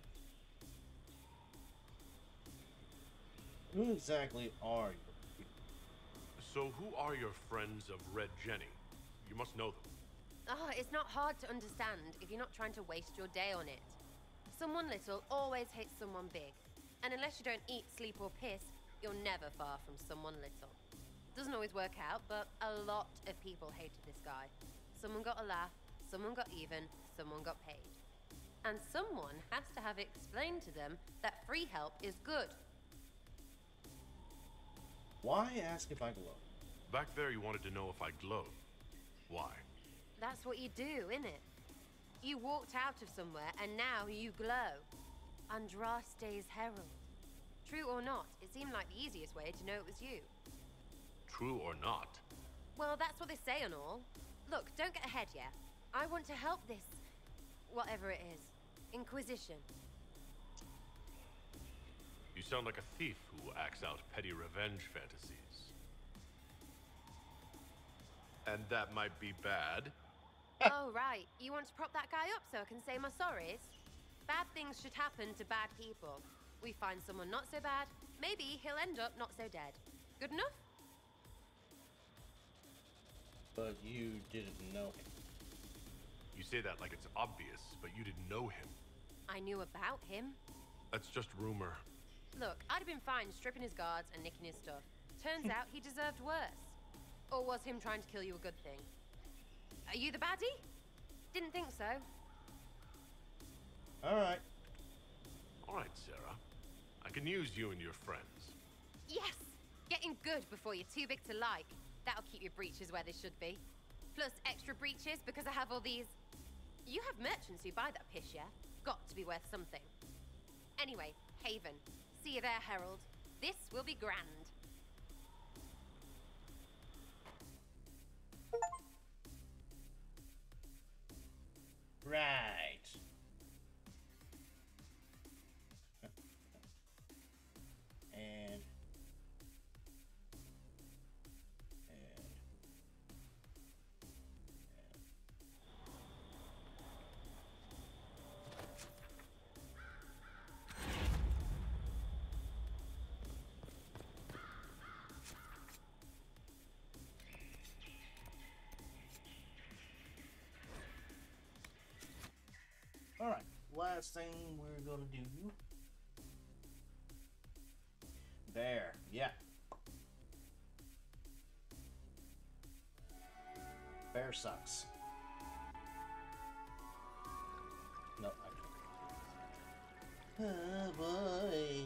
Who exactly are you? So who are your Friends of Red Jenny? You must know them. Oh, it's not hard to understand if you're not trying to waste your day on it. Someone little always hates someone big. And unless you don't eat, sleep, or piss, you're never far from someone little. Doesn't always work out, but a lot of people hated this guy. Someone got a laugh, someone got even, someone got paid. And someone has to have explained to them that free help is good. Why ask if I glow? Back there you wanted to know if I glow. Why? That's what you do, innit? You walked out of somewhere and now you glow. Andraste's herald. True or not, it seemed like the easiest way to know it was you. True or not? Well, that's what they say and all. Look, don't get ahead yet. I want to help this... whatever it is. Inquisition. You sound like a thief who acts out petty revenge fantasies. And that might be bad? Oh, right. You want to prop that guy up so I can say my sorries? Bad things should happen to bad people. We find someone not so bad, maybe he'll end up not so dead. Good enough? But you didn't know him. You say that like it's obvious, but you didn't know him. I knew about him. That's just rumor. Look, I'd have been fine stripping his guards and nicking his stuff. Turns out he deserved worse. Or was him trying to kill you a good thing? Are you the baddie? Didn't think so. Alright. Alright, Sarah. I can use you and your friends. Yes! Getting good before you're too big to like. That'll keep your breeches where they should be. Plus extra breeches because I have all these... You have merchants who buy that piss, yeah? Got to be worth something. Anyway, Haven. See you there, Herald. This will be grand. Right. and and Alright, last thing we're gonna do. There, yeah. Bear sucks. No, I can't. Oh boy.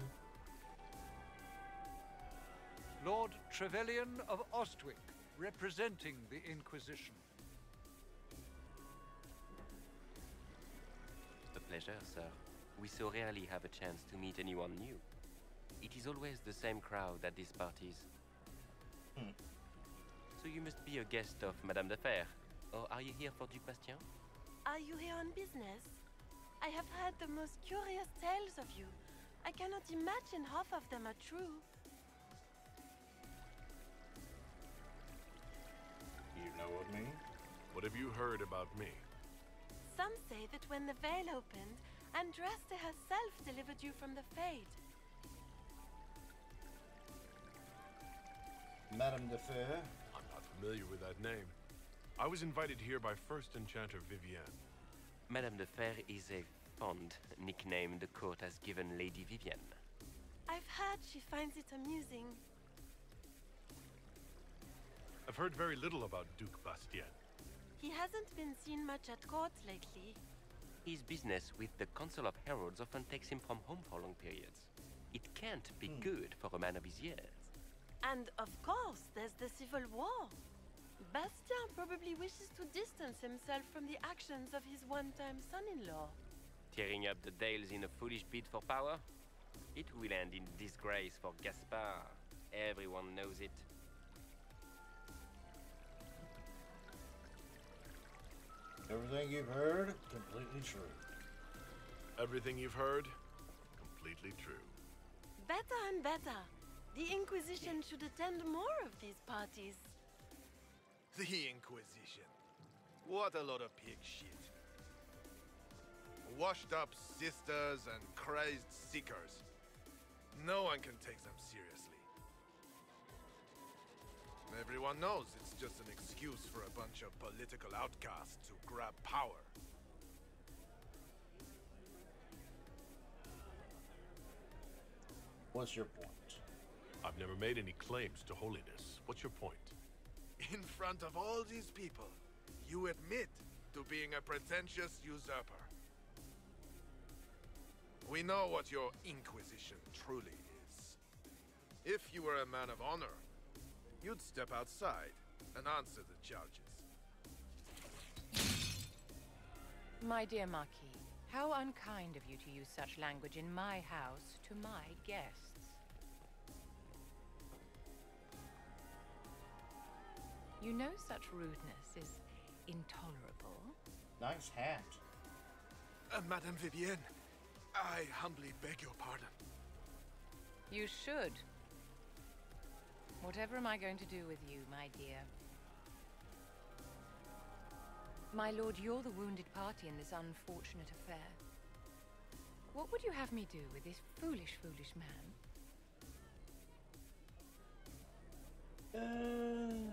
Lord Trevelyan of Ostwick, representing the Inquisition. A pleasure, sir. We so rarely have a chance to meet anyone new. It is always the same crowd at these parties. Hmm. So you must be a guest of Madame de Fer. Or are you here for Duc Bastien? Are you here on business? I have heard the most curious tales of you. I cannot imagine half of them are true. You know of me? What have you heard about me? Some say that when the veil opened, Andraste herself delivered you from the Fade. Madame de Fer? I'm not familiar with that name. I was invited here by First Enchanter Vivienne. Madame de Fer is a fond nickname the court has given Lady Vivienne. I've heard she finds it amusing. I've heard very little about Duc Bastien. He hasn't been seen much at court lately. His business with the Council of Heralds often takes him from home for long periods. It can't be Hmm. good for a man of his years. And of course, there's the Civil War. Bastien probably wishes to distance himself from the actions of his one-time son-in-law. Tearing up the Dales in a foolish bid for power? It will end in disgrace for Gaspard. Everyone knows it. Everything you've heard, completely true. Everything you've heard, completely true. Better and better. The Inquisition should attend more of these parties. The Inquisition. What a lot of pig shit. Washed up sisters and crazed seekers. No one can take them seriously. Everyone knows it's just an excuse for a bunch of political outcasts to grab power. What's your point? I've never made any claims to holiness. What's your point? In front of all these people, you admit to being a pretentious usurper. We know what your Inquisition truly is. If you were a man of honor, you'd step outside and answer the charges. My dear Marquis, how unkind of you to use such language in my house to my guests. You know such rudeness is intolerable. Nice hat. Uh, Madame Vivienne, I humbly beg your pardon. You should. Whatever am I going to do with you, my dear? My lord, you're the wounded party in this unfortunate affair. What would you have me do with this foolish, foolish man? Uh...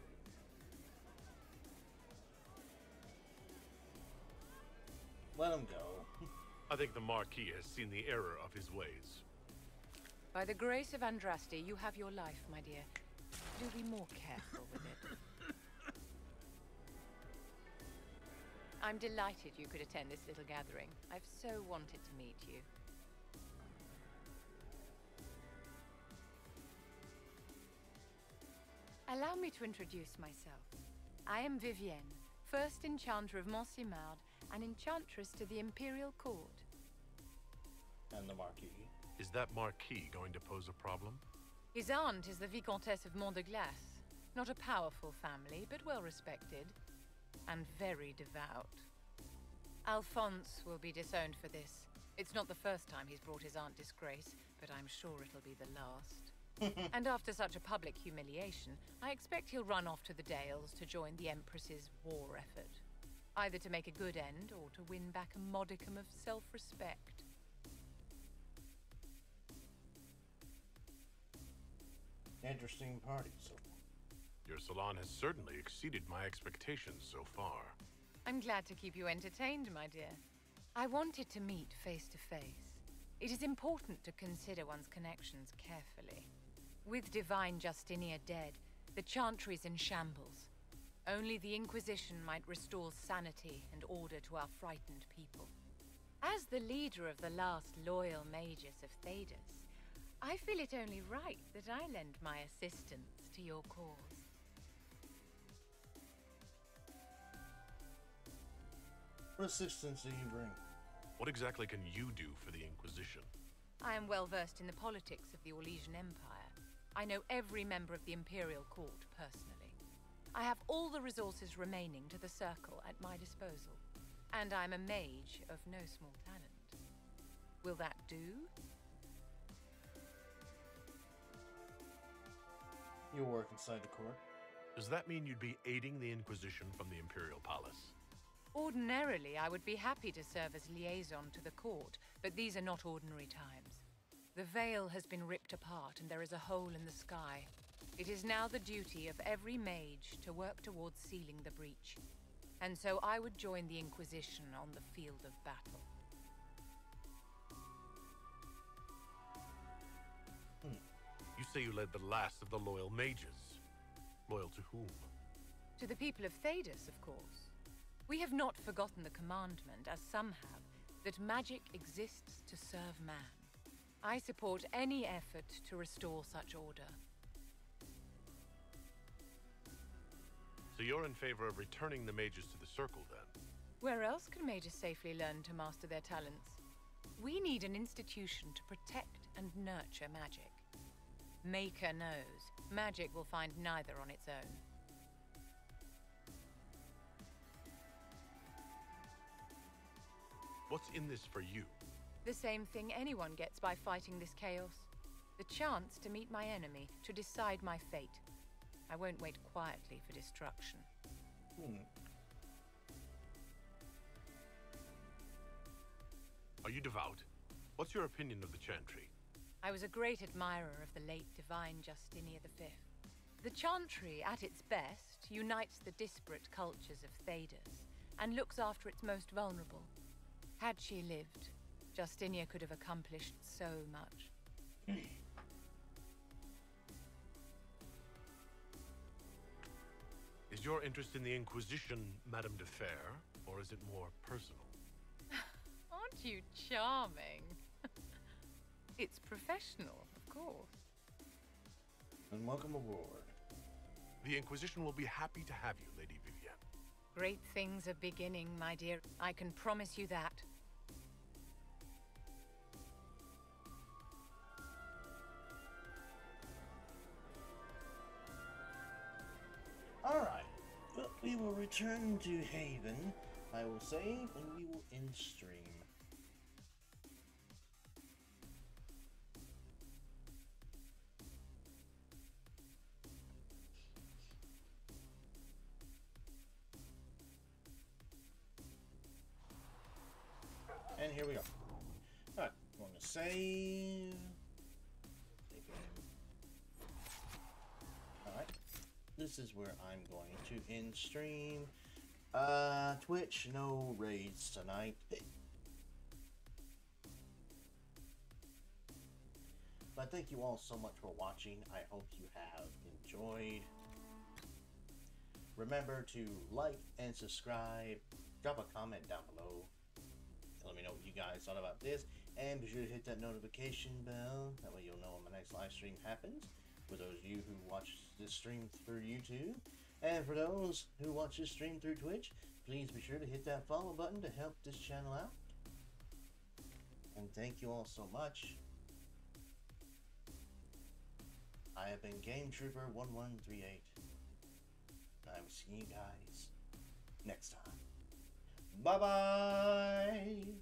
Let him go. I think the Marquis has seen the error of his ways. By the grace of Andraste, you have your life, my dear. Do be more careful with it. I'm delighted you could attend this little gathering. I've so wanted to meet you. Allow me to introduce myself. I am Vivienne, first Enchanter of Montsimard and Enchantress to the Imperial Court. And the Marquis. Is that Marquis going to pose a problem? His aunt is the Vicomtesse of Mont de Glace. Not a powerful family, but well respected. And very devout. Alphonse will be disowned for this. It's not the first time he's brought his aunt disgrace, but I'm sure it'll be the last. And after such a public humiliation, I expect he'll run off to the Dales to join the Empress's war effort. Either to make a good end, or to win back a modicum of self-respect. Interesting party so far. Your salon has certainly exceeded my expectations so far. I'm glad to keep you entertained, my dear. I wanted to meet face to face. It is important to consider one's connections carefully. With Divine Justinia dead, the Chantry is in shambles. Only the Inquisition might restore sanity and order to our frightened people. As the leader of the last loyal mages of Thedas, I feel it only right that I lend my assistance to your cause. What assistance do you bring? What exactly can you do for the Inquisition? I am well versed in the politics of the Orlesian Empire. I know every member of the Imperial Court personally. I have all the resources remaining to the Circle at my disposal. And I'm a mage of no small talent. Will that do? You'll work inside the court. Does that mean you'd be aiding the Inquisition from the Imperial Palace? Ordinarily, I would be happy to serve as liaison to the court, but these are not ordinary times. The veil has been ripped apart and there is a hole in the sky. It is now the duty of every mage to work towards sealing the breach. And so I would join the Inquisition on the field of battle. Hmm. You say you led the last of the loyal mages. Loyal to whom? To the people of Thedas, of course. We have not forgotten the commandment, as some have, that magic exists to serve man. I support any effort to restore such order. So you're in favor of returning the mages to the Circle, then? Where else can mages safely learn to master their talents? We need an institution to protect and nurture magic. Maker knows, magic will find neither on its own. What's in this for you? The same thing anyone gets by fighting this chaos. The chance to meet my enemy, to decide my fate. I won't wait quietly for destruction. Hmm. Are you devout? What's your opinion of the Chantry? I was a great admirer of the late Divine Justinia the Fifth. The Chantry, at its best, unites the disparate cultures of Thedas, and looks after its most vulnerable. Had she lived, Justinia could have accomplished so much. Is your interest in the Inquisition, Madame de Fer, or is it more personal? Aren't you charming? It's professional, of course. And welcome aboard. The Inquisition will be happy to have you, Lady Vivienne. Great things are beginning, my dear. I can promise you that. Alright. Well, we will return to Haven. I will save and we will end stream. And here we go. Alright, I'm going to save. Alright. This is where I'm going to end stream. Uh, Twitch, no raids tonight. But thank you all so much for watching. I hope you have enjoyed. Remember to like and subscribe. Drop a comment down below. Let me know what you guys thought about this. And be sure to hit that notification bell. That way you'll know when my next live stream happens. For those of you who watch this stream through YouTube. And for those who watch this stream through Twitch, please be sure to hit that follow button to help this channel out. And thank you all so much. I have been Game Trooper one one three eight. I will see you guys next time. Bye bye!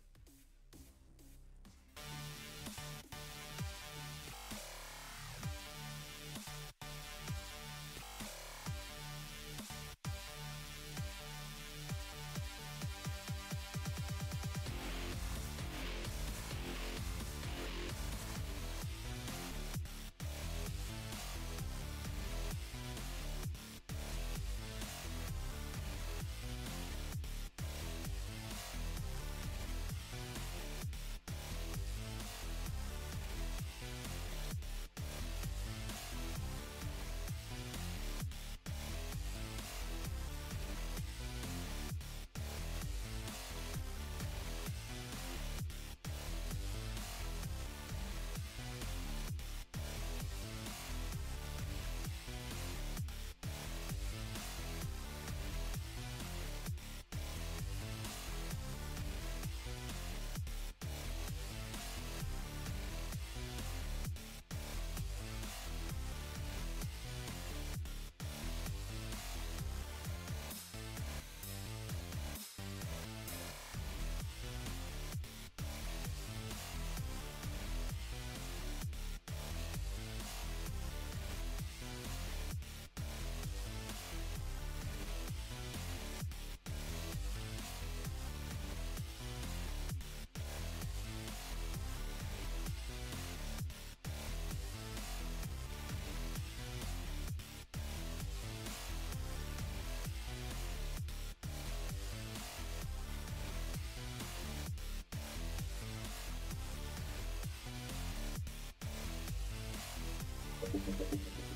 Thank you.